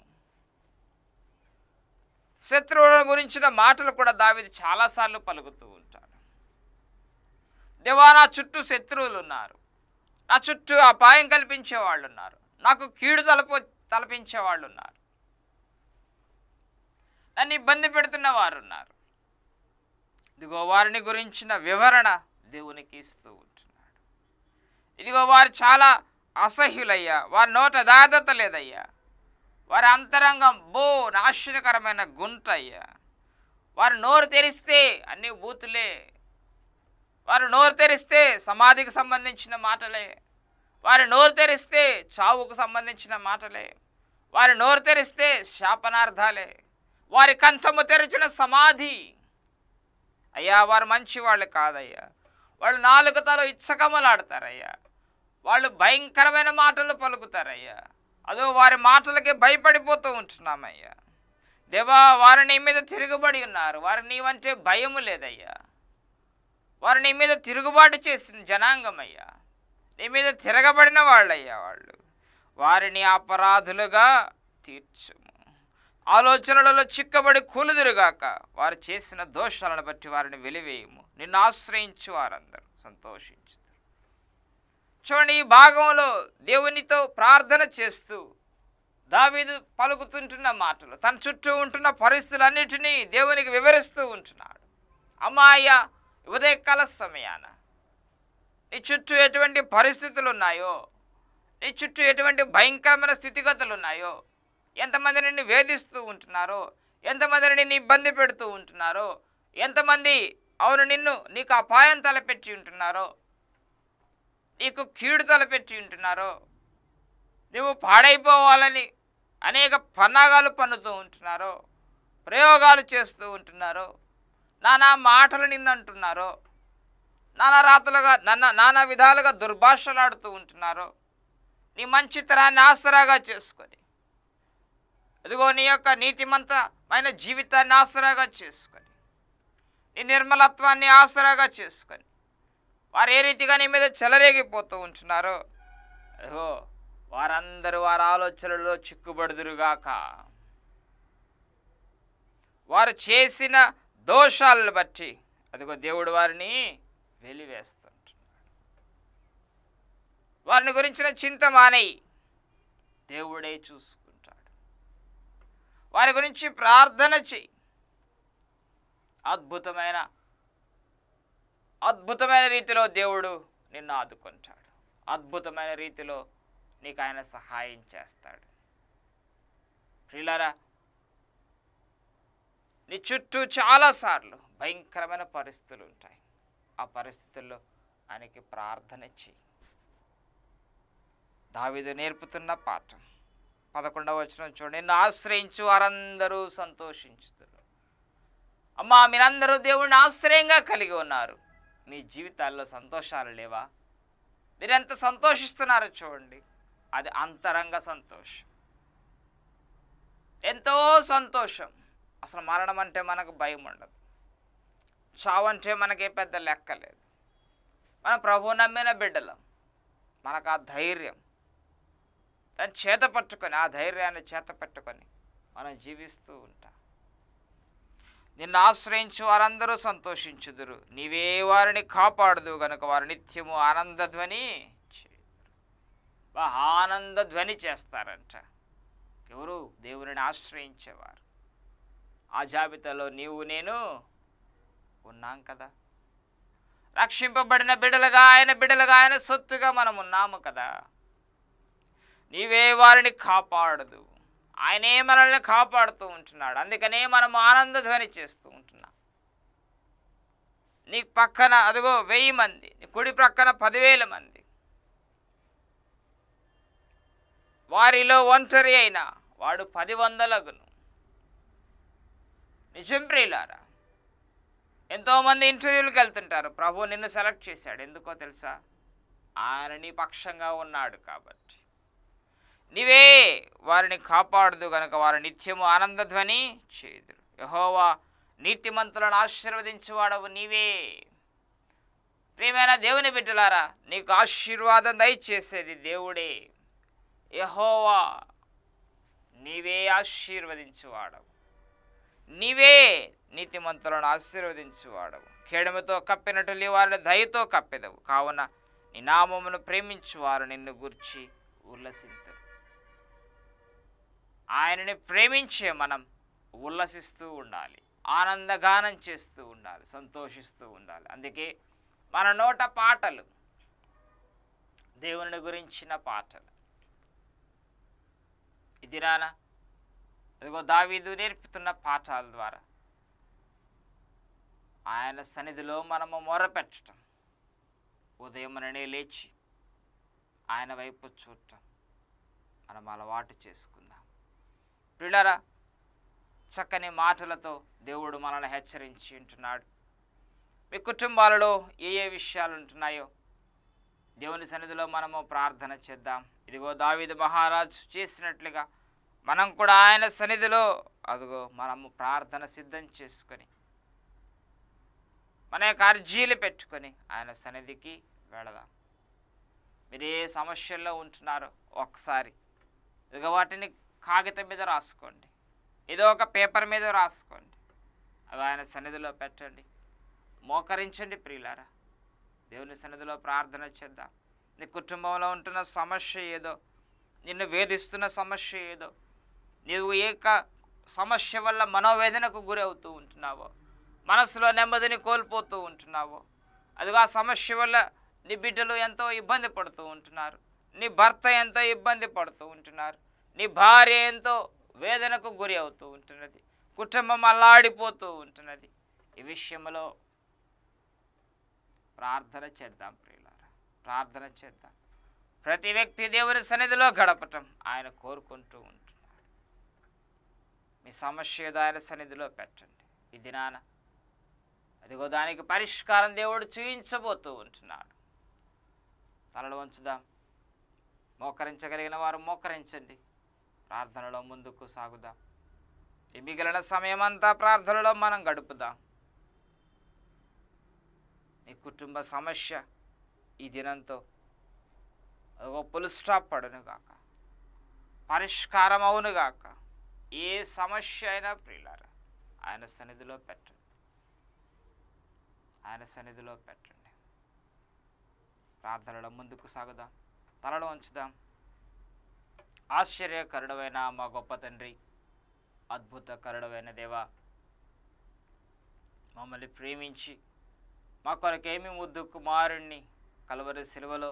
శత్రువుల గురించిన మాటలు కూడా దావీదు చాలాసార్లు పలుకుతూ ఉంటాడు. దేవా, నా చుట్టూ శత్రువులు ఉన్నారు, నా చుట్టూ అపాయం కల్పించే వాళ్ళు ఉన్నారు, నాకు కీడు తలపు తలపించే వాళ్ళు ఉన్నారు, నన్ను ఇబ్బంది పెడుతున్న వారు ఉన్నారు. ఇదిగో వారిని గురించిన వివరణ దేవునికి ఇస్తూ ఉంటున్నాడు. ఇదిగో వారు చాలా అసహ్యులయ్యా, వారి నోట యథార్థత లేదయ్యా, వారి అంతరంగం బో నాశనకరమైన గుంట అయ్యా, వారు నోరు తెరిస్తే అన్ని బూతులే, వారు నోరు తెరిస్తే సమాధికి సంబంధించిన మాటలే, వారి నోరు తెరిస్తే చావుకు సంబంధించిన మాటలే, వారి నోరు తెరిస్తే శాపనార్థాలే, వారి కంఠము తెరిచిన సమాధి. అయ్యా వారు మంచి వాళ్ళు కాదయ్యా, వాళ్ళు నాలుగుతలో ఇచ్చకమలాడతారయ్యా, వాళ్ళు భయంకరమైన మాటలు పలుకుతారయ్యా. అదో వారి మాటలకి భయపడిపోతూ ఉంటున్నామయ్యా. దేవా వారు నీ మీద తిరుగుబడి ఉన్నారు, వారు నీవంటే భయము లేదయ్యా, వారు నీ మీద తిరుగుబాటు చేసిన జనాంగమయ్యా, నీ మీద తిరగబడిన వాళ్ళయ్యా, వాళ్ళు వారిని అపరాధులుగా తీర్చుము, ఆలోచనలలో చిక్కబడి కూలుదురుగాక, వారు చేసిన దోషాలను బట్టి వారిని వెలివేయము, నిన్ను ఆశ్రయించు వారందరూ సంతోషించుతారు. చూడండి, ఈ భాగంలో దేవునితో ప్రార్థన చేస్తూ దావీదు పలుకుతుంటున్న మాటలు, తన చుట్టూ ఉంటున్న పరిస్థితులన్నిటినీ దేవునికి వివరిస్తూ ఉంటున్నాడు. అమ్మాయ్య ఉదయకాల సమయాన నీ చుట్టూ ఎటువంటి పరిస్థితులు ఉన్నాయో, నీ చుట్టూ ఎటువంటి భయంకరమైన స్థితిగతులు ఉన్నాయో, ఎంతమంది నిన్ను వేధిస్తూ ఉంటున్నారో, ఎంతమంది నిన్ను ఇబ్బంది పెడుతూ ఉంటున్నారో, ఎంతమంది అవును నిన్ను నీకు అపాయం తలపెట్టి ఉంటున్నారో, నీకు కీడు తలపెట్టి ఉంటున్నారో, నువ్వు పాడైపోవాలని అనేక పన్నాగాలు పన్నుతూ ఉంటున్నారో, ప్రయోగాలు చేస్తూ ఉంటున్నారో, నానా మాటలు నిన్ను అంటున్నారో, నానా రాతలుగా నన్న నానా విధాలుగా దుర్భాషలాడుతూ ఉంటున్నారో, నీ మంచితనాన్ని ఆసరాగా చేసుకొని, ఇదిగో నీ యొక్క నీతిమంతమైన జీవితాన్ని ఆసరాగా చేసుకొని, నీ నిర్మలత్వాన్ని ఆసరాగా చేసుకొని వారు ఏ రీతిగా నీ మీద చెలరేగిపోతూ ఉంటున్నారో, అదిగో వారందరూ వారి ఆలోచనలలో చిక్కుబడుదురుగాక. వారు చేసిన దోషాలను బట్టి అదిగో దేవుడు వారిని వెలివేస్తుంటున్నాడు. వారిని గురించిన చింత మానేయి, దేవుడే చూసుకుంటాడు. వారి గురించి ప్రార్థన చెయ్యి. అద్భుతమైన అద్భుతమైన రీతిలో దేవుడు నిన్ను ఆదుకుంటాడు. అద్భుతమైన రీతిలో నీకు ఆయన సహాయం చేస్తాడు. ప్రియులారా, నీ చుట్టూ చాలాసార్లు భయంకరమైన పరిస్థితులు ఉంటాయి. ఆ పరిస్థితుల్లో ఆయనకి ప్రార్థన చెయ్యి. దావీదు నేర్పుతున్న పాఠం పదకొండవ వచనం చూడండి. నిన్ను ఆశ్రయించు వారందరూ సంతోషించుతారు. అమ్మా, మీరందరూ దేవుడిని ఆశ్రయంగా కలిగి ఉన్నారు. మీ జీవితాల్లో సంతోషాలు లేవా? మీరెంత సంతోషిస్తున్నారో చూడండి. అది అంతరంగ సంతోషం, ఎంతో సంతోషం. అసలు మరణం అంటే మనకు భయం ఉండదు, చావు అంటే మనకే పెద్ద లెక్క లేదు. మనం ప్రభువు నమ్మిన బిడ్డలం, మనకు ఆ ధైర్యం దాన్ని చేత పట్టుకొని, ఆ ధైర్యాన్ని చేత పెట్టుకొని మనం జీవిస్తూ ఉంటాం. నిన్ను ఆశ్రయించు వారందరూ సంతోషించుదురు, నీవే వారిని కాపాడుదు గనుక వారు నిత్యము ఆనందధ్వని ఆనంద ధ్వని చేస్తారంట. ఎవరు? దేవుని ఆశ్రయించేవారు. ఆ జాబితాలో నీవు నేను ఉన్నాం కదా. రక్షింపబడిన బిడ్డలుగా, ఆయన బిడ్డలుగా, ఆయన సొత్తుగా మనం ఉన్నాము కదా. నీవే వారిని కాపాడదు, ఆయనే మనల్ని కాపాడుతూ ఉంటున్నాడు. అందుకనే మనం ఆనంద ధ్వని చేస్తూ ఉంటున్నాం. నీ పక్కన అదిగో వెయ్యి మంది, నీ కుడి ప్రక్కన పదివేల మంది, వారిలో ఒంటరి అయినా వాడు పది వందలగును. నిజం ప్రియులారా, ఎంతోమంది ఇంటర్వ్యూలకు వెళ్తుంటారు. ప్రభు నిన్ను సెలెక్ట్ చేశాడు. ఎందుకో తెలుసా? ఆయన నీ పక్షంగా ఉన్నాడు కాబట్టి. నీవే వారిని కాపాడదు గనక వారు నిత్యము ఆనందధ్వని చేయుదురు. యెహోవా నీతిమంతులను ఆశీర్వదించువాడవు నీవే. ప్రియమైన దేవుని బిడ్డలారా, నీకు ఆశీర్వాదం దయచేసేది దేవుడే. యెహోవా నీవే ఆశీర్వదించువాడవు, నీవే నీతిమంతులను ఆశీర్వదించువాడవు. కేడముతో కప్పినట్లు వారిని దయతో కప్పెదవు. కావున నీ నామమును ప్రేమించువారు నిన్ను గుర్చి ఉల్లసిస్తారు. ఆయనని ప్రేమించే మనం ఉల్లసిస్తూ ఉండాలి, ఆనందగానం చేస్తూ ఉండాలి, సంతోషిస్తూ ఉండాలి. అందుకే మన నోట పాటలు, దేవుని గురించిన పాటలు. ఇది రానా అదిగో దావీదు నేర్పుతున్న పాఠాల ద్వారా ఆయన సన్నిధిలో మనము మొరపెట్టడం, ఉదయముననే లేచి ఆయన వైపు చూడటం మనం అలవాటు చేసుకుందాం. ప్రియులారా, చక్కని మాటలతో దేవుడు మనల్ని హెచ్చరించి ఉంటున్నాడు. మీ కుటుంబాలలో ఏ ఏ విషయాలు ఉంటున్నాయో దేవుని సన్నిధిలో మనము ప్రార్థన చేద్దాం. ఇదిగో దావీదు మహారాజు చేసినట్లుగా మనం కూడా ఆయన సన్నిధిలో అదిగో మనము ప్రార్థన సిద్ధం చేసుకొని మన యొక్క అర్జీలు పెట్టుకొని ఆయన సన్నిధికి వెళదాం. మీరు ఏ సమస్యల్లో ఉంటున్నారో ఒకసారి ఇదిగో వాటిని కాగితం మీద రాసుకోండి, ఏదో ఒక పేపర్ మీద రాసుకోండి, అవి ఆయన సన్నిధిలో పెట్టండి, మోకరించండి. ప్రియులారా, దేవుని సన్నిధిలో ప్రార్థన చేద్దాం. నీ కుటుంబంలో ఉంటున్న సమస్య ఏదో, నిన్ను వేధిస్తున్న సమస్య ఏదో, నీవు ఏక సమస్య వల్ల మనోవేదనకు గురవుతూ ఉంటున్నావో, మనసులో నెమ్మదిని కోల్పోతూ ఉంటున్నావో, అదిగో ఆ సమస్య వల్ల నీ బిడ్డలు ఎంతో ఇబ్బంది పడుతూ ఉంటున్నారు, నీ భర్త ఎంతో ఇబ్బంది పడుతూ ఉంటున్నారు, నీ భార్య ఎంతో వేదనకు గురి అవుతూ ఉంటున్నది, కుటుంబం అల్లాడిపోతూ ఉంటున్నది. ఈ విషయంలో ప్రార్థన చేద్దాం ప్రియులారా, ప్రార్థన చేద్దాం. ప్రతి వ్యక్తి దేవుని సన్నిధిలో గడపటం ఆయన కోరుకుంటూ ఉంటున్నాడు. మీ సమస్య ఏదో ఆయన సన్నిధిలో పెట్టండి. ఈ దినాన అదిగో దానికి పరిష్కారం దేవుడు చూయించబోతూ ఉంటున్నాడు. తలలు వంచుదాం. మోకరించగలిగిన వారు మోకరించండి. ప్రార్థనలో ముందుకు సాగుదాం. ఈ మిగిలిన సమయం అంతా ప్రార్థనలో మనం గడుపుదాం. నీ కుటుంబ సమస్య ఈ దినంతో ఒక పుల్ స్టాప్ పడునుగాక, పరిష్కారం అవునుగాక. ఏ సమస్య అయినా ప్రియులారా ఆయన సన్నిధిలో పెట్టండి, ఆయన సన్నిధిలో పెట్టండి. ప్రార్థనలో ముందుకు సాగుదాం. తలలో ఉంచుదాం. ఆశ్చర్యకరుడవైన మా గొప్ప తండ్రి, అద్భుతకరుడవైన దేవా, మమ్మల్ని ప్రేమించి మా కొరకేమి ముద్దు కుమారుణ్ణి కలువరి సిలువలో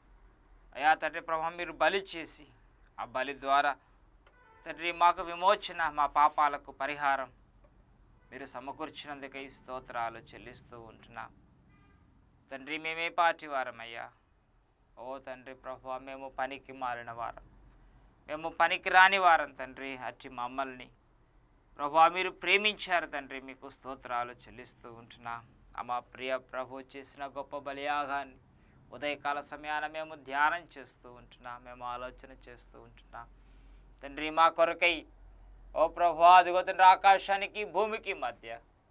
అయా తండ్రి ప్రభు మీరు బలి చేసి ఆ బలి ద్వారా తండ్రి మాకు విమోచన, మా పాపాలకు పరిహారం మీరు సమకూర్చినందుకై స్తోత్రాలు చెల్లిస్తూ ఉంటున్నాం తండ్రి. మేమే పాటి వారమయ్యా. ఓ తండ్రి ప్రభు, మేము పనికి మారిన వారం, మేము పనికి రాని వారం తండ్రి. అట్టి మమ్మల్ని ప్రభు మీరు ప్రేమించారు తండ్రి, మీకు స్తోత్రాలు చెల్లిస్తూ ఉంటున్నాం. మా ప్రియ ప్రభు చేసిన గొప్ప బలియాగాన్ని ఉదయకాల సమయాన మేము ధ్యానం చేస్తూ ఉంటున్నాం, మేము ఆలోచన చేస్తూ ఉంటున్నాం తండ్రి. మా కొరకై ఓ ప్రభు అదిగో తండ్రి ఆకాశానికి భూమికి మధ్య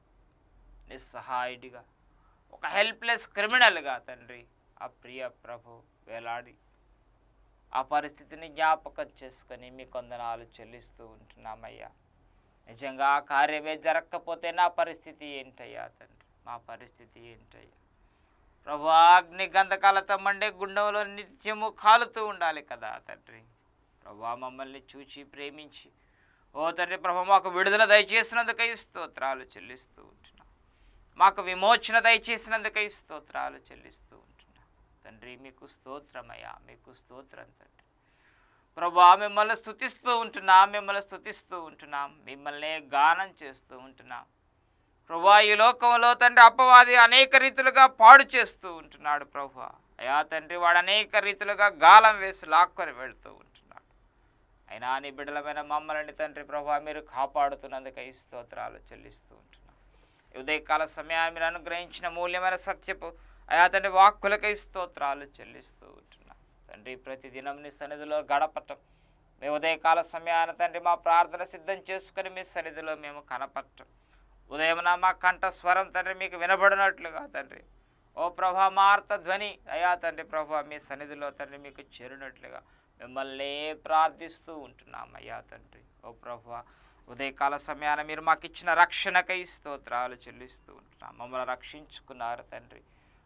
నిస్సహాయుడిగా, ఒక హెల్ప్లెస్ క్రిమినల్గా తండ్రి ఆ ప్రియ ప్రభు వేలాడి ఆ పరిస్థితిని జ్ఞాపకం చేసుకొని మీ కొందనాలు చెల్లిస్తూ ఉంటున్నామయ్యా. నిజంగా ఆ కార్యమే జరగకపోతే నా పరిస్థితి ఏంటయ్యా తండ్రి, మా పరిస్థితి ఏంటయ్యా ప్రభు. అగ్ని గంధకాలతో మండే గుండంలో నిత్యము కాలుతూ ఉండాలి కదా తండ్రి ప్రభు. మమ్మల్ని చూచి ప్రేమించి ఓ తండ్రి ప్రభు మాకు విడుదల దయచేసినందుకై స్తోత్రాలు చెల్లిస్తూ ఉంటున్నాం, మాకు విమోచన దయచేసినందుకై స్తోత్రాలు చెల్లిస్తూ ఉంటున్నాం తండ్రి. మీకు స్తోత్రమయ్యా, మీకు స్తోత్రం తండ్రి ప్రభు. మిమ్మల్ని స్తుతిస్తూ ఉంటున్నాం, మిమ్మల్ని స్తుతిస్తూ ఉంటున్నాం, మిమ్మల్ని గానం చేస్తూ ఉంటున్నాం ప్రభు. ఈ లోకంలో తండ్రి అపవాది అనేక రీతులుగా పాడు చేస్తూ ఉంటున్నాడు ప్రభు. అయా తండ్రి వాడు అనేక రీతులుగా గాలం వేసి లాక్కొని వెళుతూ ఉంటున్నాడు. అయినా నీ బిడ్డలమైన మమ్మల్ని తండ్రి ప్రభు మీరు కాపాడుతున్నందుకై స్తోత్రాలు చెల్లిస్తూ ఉంటున్నాం. ఉదయకాల సమయాన్ని మీరు అనుగ్రహించిన మూల్యమైన సత్యపు అయా తండ్రి వాక్కులకై స్తోత్రాలు చెల్లిస్తూ ఉంటున్నాం తండ్రి. ప్రతిదినం నీ సన్నిధిలో గడపటం, మీ ఉదయకాల సమయాన్ని తండ్రి మా ప్రార్థన సిద్ధం చేసుకొని మీ సన్నిధిలో మేము కనపడటం, ఉదయమున మా కంఠ స్వరం తండ్రి మీకు వినబడినట్లుగా తండ్రి ఓ ప్రభా మార్త ధ్వని అయా తండ్రి ప్రభా మీ సన్నిధిలో తండ్రి మీకు చేరినట్లుగా మిమ్మల్ని ప్రార్థిస్తూ ఉంటున్నాం అయ్యా తండ్రి. ఓ ప్రభా ఉదయకాల సమయాన మీరు మాకు ఇచ్చిన రక్షణకై స్తోత్రాలు చెల్లిస్తూ ఉంటున్నాం. మమ్మల్ని రక్షించుకున్నారు తండ్రి.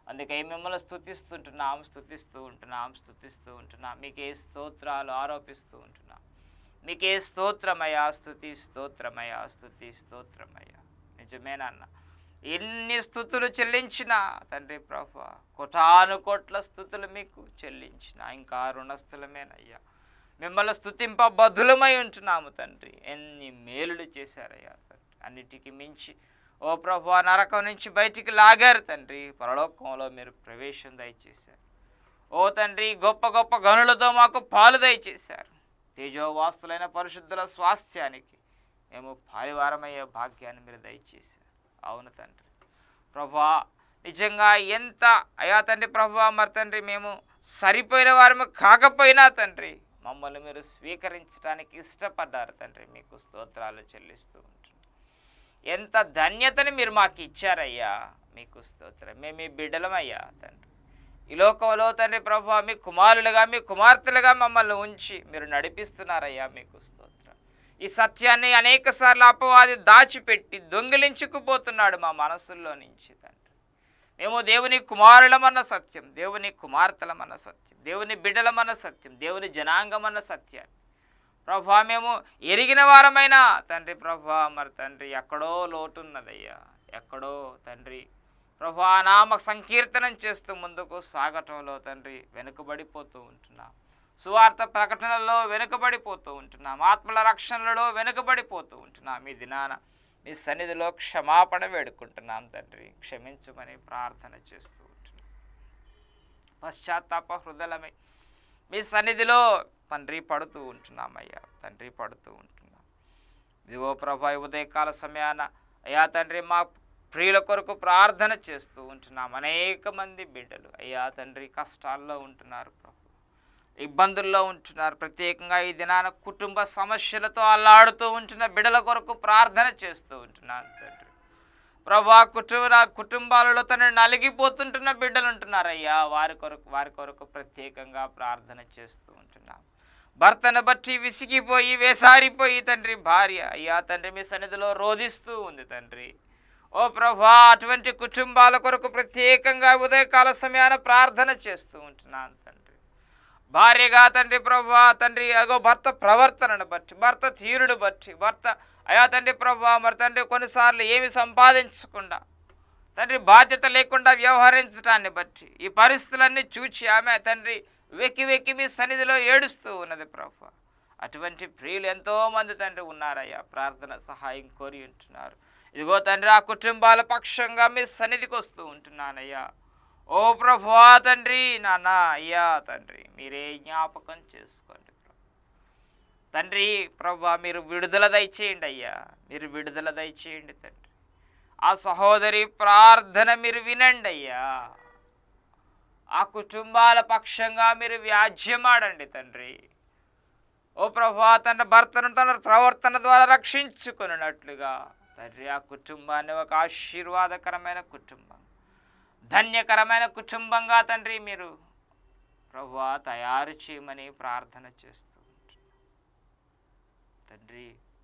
అందుకే మిమ్మల్ని స్తుతిస్తుంటున్నాం స్తుతిస్తూ ఉంటున్నాం స్తుతిస్తూ ఉంటున్నాం మీకే స్తోత్రాలు ఆరోపిస్తూ ఉంటున్నాం. మీకే స్తోత్రమయ్యా, స్తుతి స్తోత్రమయ్యా, స్తుతి స్తోత్రమయ్యా. నిజమేనన్న ఎన్ని స్థుతులు చెల్లించినా తండ్రి ప్రభువా, కోటాను కోట్ల స్థుతులు మీకు చెల్లించిన ఇంకా రుణస్థులమేనయ్యా. మిమ్మల్ని స్తుతింప బద్ధులమై ఉంటున్నాము తండ్రి. ఎన్ని మేలులు చేశారయ్యా తండ్రి. అన్నిటికీ మించి ఓ ప్రభువా, నరకం నుంచి బయటికి లాగారు తండ్రి. పరలోకంలో మీరు ప్రవేశం దయచేశారు. ఓ తండ్రి, గొప్ప గొప్ప గనులతో మాకు పాలు దయచేశారు. తేజోవాస్తులైన పరిశుద్ధుల స్వాస్థ్యానికి మేము పాలివారమయ్యే భాగ్యాన్ని మీరు దయచేశారు. అవును తండ్రి ప్రభువా, నిజంగా ఎంత అయా తండ్రి ప్రభువా, మరి తండ్రి మేము సరిపోయిన వారము కాకపోయినా తండ్రి మమ్మల్ని మీరు స్వీకరించడానికి ఇష్టపడ్డారు తండ్రి. మీకు స్తోత్రాలు చెల్లిస్తూ ఉంటున్నాం. ఎంత ధన్యతని మీరు మాకు ఇచ్చారయ్యా, మీకు స్తోత్రం. మేము మీ బిడ్డలమయ్యా తండ్రి. ఈ లోకంలో తండ్రి ప్రభువా, మీ కుమారులుగా మీ కుమార్తెలుగా మమ్మల్ని ఉంచి మీరు నడిపిస్తున్నారయ్యా, మీకు స్తోత్రం. ఈ సత్యాన్ని అనేక సార్లు అపవాది దాచిపెట్టి దొంగిలించుకుపోతున్నాడు మా మనసుల్లో నుంచి తండ్రి. మేము దేవుని కుమారులమన్న సత్యం, దేవుని కుమార్తెలమన్న సత్యం, దేవుని బిడ్డలమన్న సత్యం, దేవుని జనాంగమన్న సత్యాన్ని ప్రభువా మేము ఎరిగిన వారమైనా తండ్రి ప్రభువా, మరి తండ్రి ఎక్కడో లోటున్నదయ్యా, ఎక్కడో తండ్రి ప్రభువా నామ సంకీర్తనం చేస్తూ ముందుకు సాగటంలో తండ్రి వెనుకబడిపోతూ ఉంటున్నాం. సువార్త ప్రకటనలో వెనుకబడిపోతూ ఉంటున్నాం. ఆత్మల రక్షణలో వెనుకబడిపోతూ ఉంటున్నాం. ఈ దినాన మీ సన్నిధిలో క్షమాపణ వేడుకుంటున్నాం తండ్రి. క్షమించమని ప్రార్థన చేస్తూ ఉంటున్నాం. పశ్చాత్తాప హృదయమై మీ సన్నిధిలో తండ్రి పడుతూ ఉంటున్నామయ్యా, తండ్రి పడుతూ ఉంటున్నాం. ఇదిగో ప్రభా, ఉదయకాల సమయాన అయ్యా తండ్రి మా ప్రియుల కొరకు ప్రార్థన చేస్తూ ఉంటున్నాం. అనేక మంది బిడ్డలు అయ్యా తండ్రి కష్టాల్లో ఉంటున్నారు ప్రభు, ఇబ్బందుల్లో ఉంటున్నారు. ప్రత్యేకంగా ఈ దినాన కుటుంబ సమస్యలతో అల్లాడుతూ ఉంటున్న బిడ్డల కొరకు ప్రార్థన చేస్తూ ఉంటున్నాను తండ్రి ప్రభా. కుటుంబ కుటుంబాలలో తండ్రి నలిగిపోతుంటున్న బిడ్డలు ఉంటున్నారయ్యా, వారి కొరకు వారి కొరకు ప్రత్యేకంగా ప్రార్థన చేస్తూ ఉంటున్నాం. భర్తను బట్టి విసిగిపోయి వేసారిపోయి తండ్రి భార్య అయ్యా తండ్రి మీ సన్నిధిలో రోధిస్తూ ఉంది తండ్రి. ఓ ప్రభా, అటువంటి కుటుంబాల కొరకు ప్రత్యేకంగా ఉదయకాల సమయాన ప్రార్థన చేస్తూ ఉంటున్నాను తండ్రి. భార్యగా తండ్రి ప్రభా తండ్రి అగో భర్త ప్రవర్తనను బట్టి, భర్త తీరుడు బట్టి, భర్త అయా తండ్రి ప్రభా మరి తండ్రి కొన్నిసార్లు ఏమి సంపాదించకుండా తండ్రి బాధ్యత లేకుండా వ్యవహరించడాన్ని బట్టి ఈ పరిస్థితులన్నీ చూచి ఆమె తండ్రి వెక్కి వెక్కి మీ సన్నిధిలో ఏడుస్తూ ఉన్నది ప్రభా. అటువంటి ప్రియులు ఎంతోమంది తండ్రి ఉన్నారయ్యా, ప్రార్థన సహాయం కోరి ఉంటున్నారు. ఇదిగో తండ్రి ఆ కుటుంబాల పక్షంగా మీ సన్నిధికి వస్తూ ఉంటున్నానయ్యా. ఓ ప్రభువా తండ్రి, నాన్న అయ్యా తండ్రి మీరే జ్ఞాపకం చేసుకోండి తండ్రి ప్రభువా. మీరు విడుదల దయచేయండి అయ్యా, మీరు విడుదల దయచేయండి తండ్రి. ఆ సహోదరి ప్రార్థన మీరు వినండి అయ్యా. ఆ కుటుంబాల పక్షంగా మీరు వ్యాజ్యమాడండి తండ్రి. ఓ ప్రభువా, తన భర్తను తన ప్రవర్తన ద్వారా రక్షించుకున్నట్లుగా తండ్రి ఆ కుటుంబాన్ని ఒక ఆశీర్వాదకరమైన కుటుంబం, ధన్యకరమైన కుటుంబంగా తండ్రి మీరు ప్రభువా తయారు చేయమని ప్రార్థన చేస్తూ ఉంటున్నాం తండ్రి.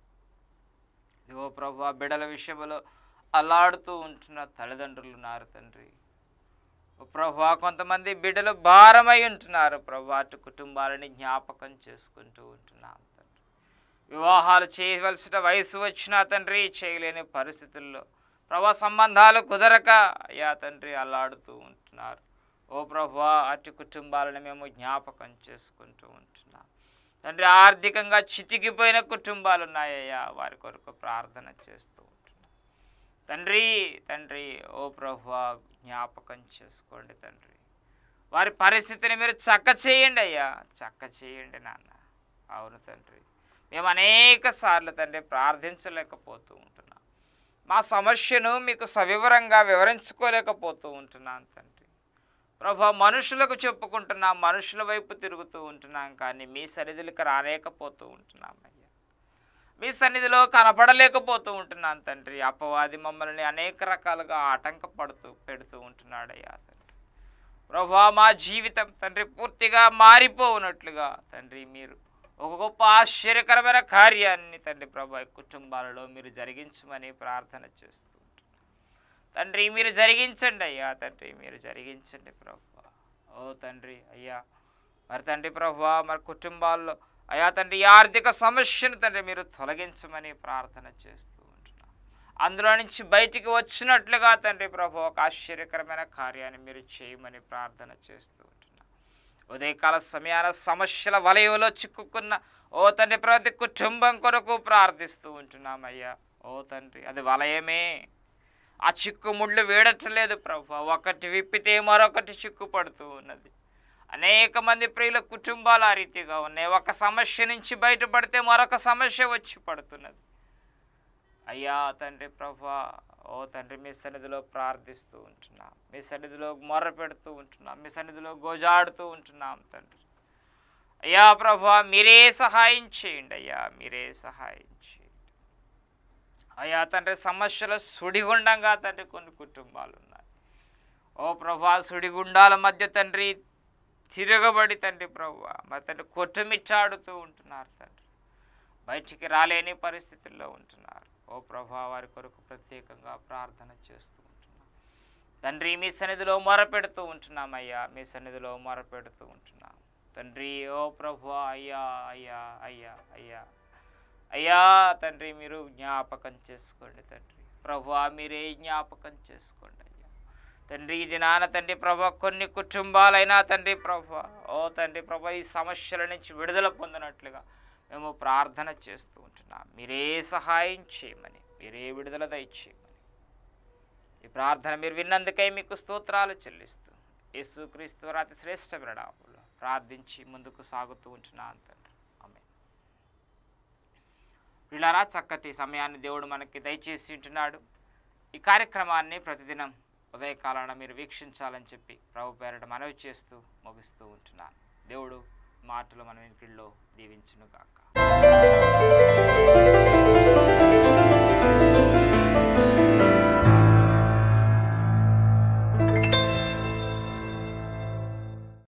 ఇదిగో ప్రభువా, బిడ్డల విషయంలో అల్లాడుతూ ఉంటున్న తల్లిదండ్రులు ఉన్నారు తండ్రి. ప్రభువా, కొంతమంది బిడ్డలు భారమై ఉంటున్నారు ప్రభువా. అటు కుటుంబాలని జ్ఞాపకం చేసుకుంటూ ఉంటున్నాం తండ్రి. వివాహాలు చేయవలసిన వయసు వచ్చినా తండ్రి చేయలేని పరిస్థితుల్లో ప్రభా సంబంధాలు కుదరక అయ్యా తండ్రి అల్లాడుతూ ఉంటున్నారు. ఓ ప్రభువా, అటు కుటుంబాలను మేము జ్ఞాపకం చేసుకుంటూ ఉంటున్నాం తండ్రి. ఆర్థికంగా చితికిపోయిన కుటుంబాలు ఉన్నాయ్యా, వారి కొరకు ప్రార్థన చేస్తూ ఉంటున్నాం తండ్రి. తండ్రి ఓ ప్రభువా, జ్ఞాపకం చేసుకోండి తండ్రి. వారి పరిస్థితిని మీరు చక్క చేయండి అయ్యా, చక్క చేయండి నాన్న. అవును తండ్రి, మేము అనేక సార్లు తండ్రి ప్రార్థించలేకపోతూ ఉంటున్నాం. మా సమస్యను మీకు సవివరంగా వివరించుకోలేకపోతూ ఉంటున్నాను తండ్రి. ప్రభా, మనుషులకు చెప్పుకుంటున్నాం, మనుషుల వైపు తిరుగుతూ ఉంటున్నాం, కానీ మీ సన్నిధికి రాలేకపోతూ ఉంటున్నాం అయ్యా. మీ సన్నిధిలో కనపడలేకపోతూ ఉంటున్నాను తండ్రి. అపవాది మమ్మల్ని అనేక రకాలుగా ఆటంకపడుతూ పెడుతూ ఉంటున్నాడయ్యా తండ్రి. ప్రభా, మా జీవితం తండ్రి పూర్తిగా మారిపోవునట్లుగా తండ్రి మీరు ఒక గొప్ప ఆశ్చర్యకరమైన కార్యాన్ని తండ్రి ప్రభా కుటుంబాలలో మీరు జరిగించమని ప్రార్థన చేస్తూ ఉంటున్నాం తండ్రి మీరు జరిగించండి అయ్యా. తండ్రి మీరు జరిగించండి ప్రభువా. ఓ తండ్రి అయ్యా, మరి తండ్రి ప్రభువా, మరి కుటుంబాల్లో అయ్యా తండ్రి ఈ ఆర్థిక సమస్యను తండ్రి మీరు తొలగించమని ప్రార్థన చేస్తూ ఉంటున్నాం. అందులో నుంచి బయటికి వచ్చినట్లుగా తండ్రి ప్రభు ఒక ఆశ్చర్యకరమైన కార్యాన్ని మీరు చేయమని ప్రార్థన చేస్తూ ఉంటున్నాం. ఉదయకాల సమయాన సమస్యల వలయంలో చిక్కుకున్న ఓ తండ్రి ప్రతి కుటుంబం కొరకు ప్రార్థిస్తూ ఉంటున్నామయ్యా. ఓ తండ్రి అది వలయమే, ఆ చిక్కుముళ్ళు వీడట్లేదు ప్రభు. ఒకటి విప్పితే మరొకటి చిక్కుపడుతూ ఉన్నది. అనేక మంది ప్రియుల కుటుంబాలు ఆ రీతిగా ఉన్నాయి. ఒక సమస్య నుంచి బయటపడితే మరొక సమస్య వచ్చి పడుతున్నది. అయ్యా తండ్రి ప్రభా, ఓ తండ్రి మీ సన్నిధిలో ప్రార్థిస్తూ ఉంటున్నాం, మీ సన్నిధిలో మొర్ర పెడుతూ ఉంటున్నాం, మీ సన్నిధిలో గోజాడుతూ ఉంటున్నాం తండ్రి. అయ్యా ప్రభా, మీరే సహాయం చేయండి అయ్యా, మీరే సహాయం చేయండి అయ్యా తండ్రి. సమస్యల సుడిగుండంగా తండ్రి కొన్ని కుటుంబాలు ఉన్నాయి. ఓ ప్రభా, సుడిగుండాల మధ్య తండ్రి తిరగబడి తండ్రి ప్రభువా, మరి తండ్రి కొట్టుమిచ్చాడుతూ ఉంటున్నారు తండ్రి. బయటికి రాలేని పరిస్థితుల్లో ఉంటున్నారు. ఓ ప్రభా, వారి కొరకు ప్రత్యేకంగా ప్రార్థన చేస్తూ ఉంటున్నాం తండ్రి. మీ సన్నిధిలో మొరపెడుతూ ఉంటున్నామయ్యా, మీ సన్నిధిలో మొరపెడుతూ ఉంటున్నాం తండ్రి. ఓ ప్రభువా, అయ్యా అయ్యా అయ్యా అయ్యా అయ్యా తండ్రి, మీరు జ్ఞాపకం చేసుకోండి తండ్రి ప్రభువా, మీరే జ్ఞాపకం చేసుకోండి అయ్యా తండ్రి. ఇది నాన్న తండ్రి ప్రభా, కొన్ని కుటుంబాలైనా తండ్రి ప్రభా, ఓ తండ్రి ప్రభా, ఈ సమస్యల నుంచి విడుదల పొందినట్లుగా మేము ప్రార్థన చేస్తూ ఉంటున్నాం. మీరే సహాయం చేయమని, మీరే విడుదల దయచేయమని ఈ ప్రార్థన మీరు విన్నందుకై మీకు స్తోత్రాలు చెల్లిస్తూ యేసుక్రీస్తు వారి అతి శ్రేష్టమైన నామములో ప్రార్థించి ముందుకు సాగుతూ ఉంటున్నాను తండ్రి. ఆమేన్. ప్రియులారా, చక్కటి సమయాన్ని దేవుడు మనకి దయచేసి ఉంటున్నాడు. ఈ కార్యక్రమాన్ని ప్రతిదినం ఉదయకాలాన మీరు వీక్షించాలని చెప్పి ప్రభు పేరట మనవి చేస్తూ ముగిస్తూ ఉంటున్నాను. దేవుడు మాటలు మన వెనుకల్లో దీవించును గాక.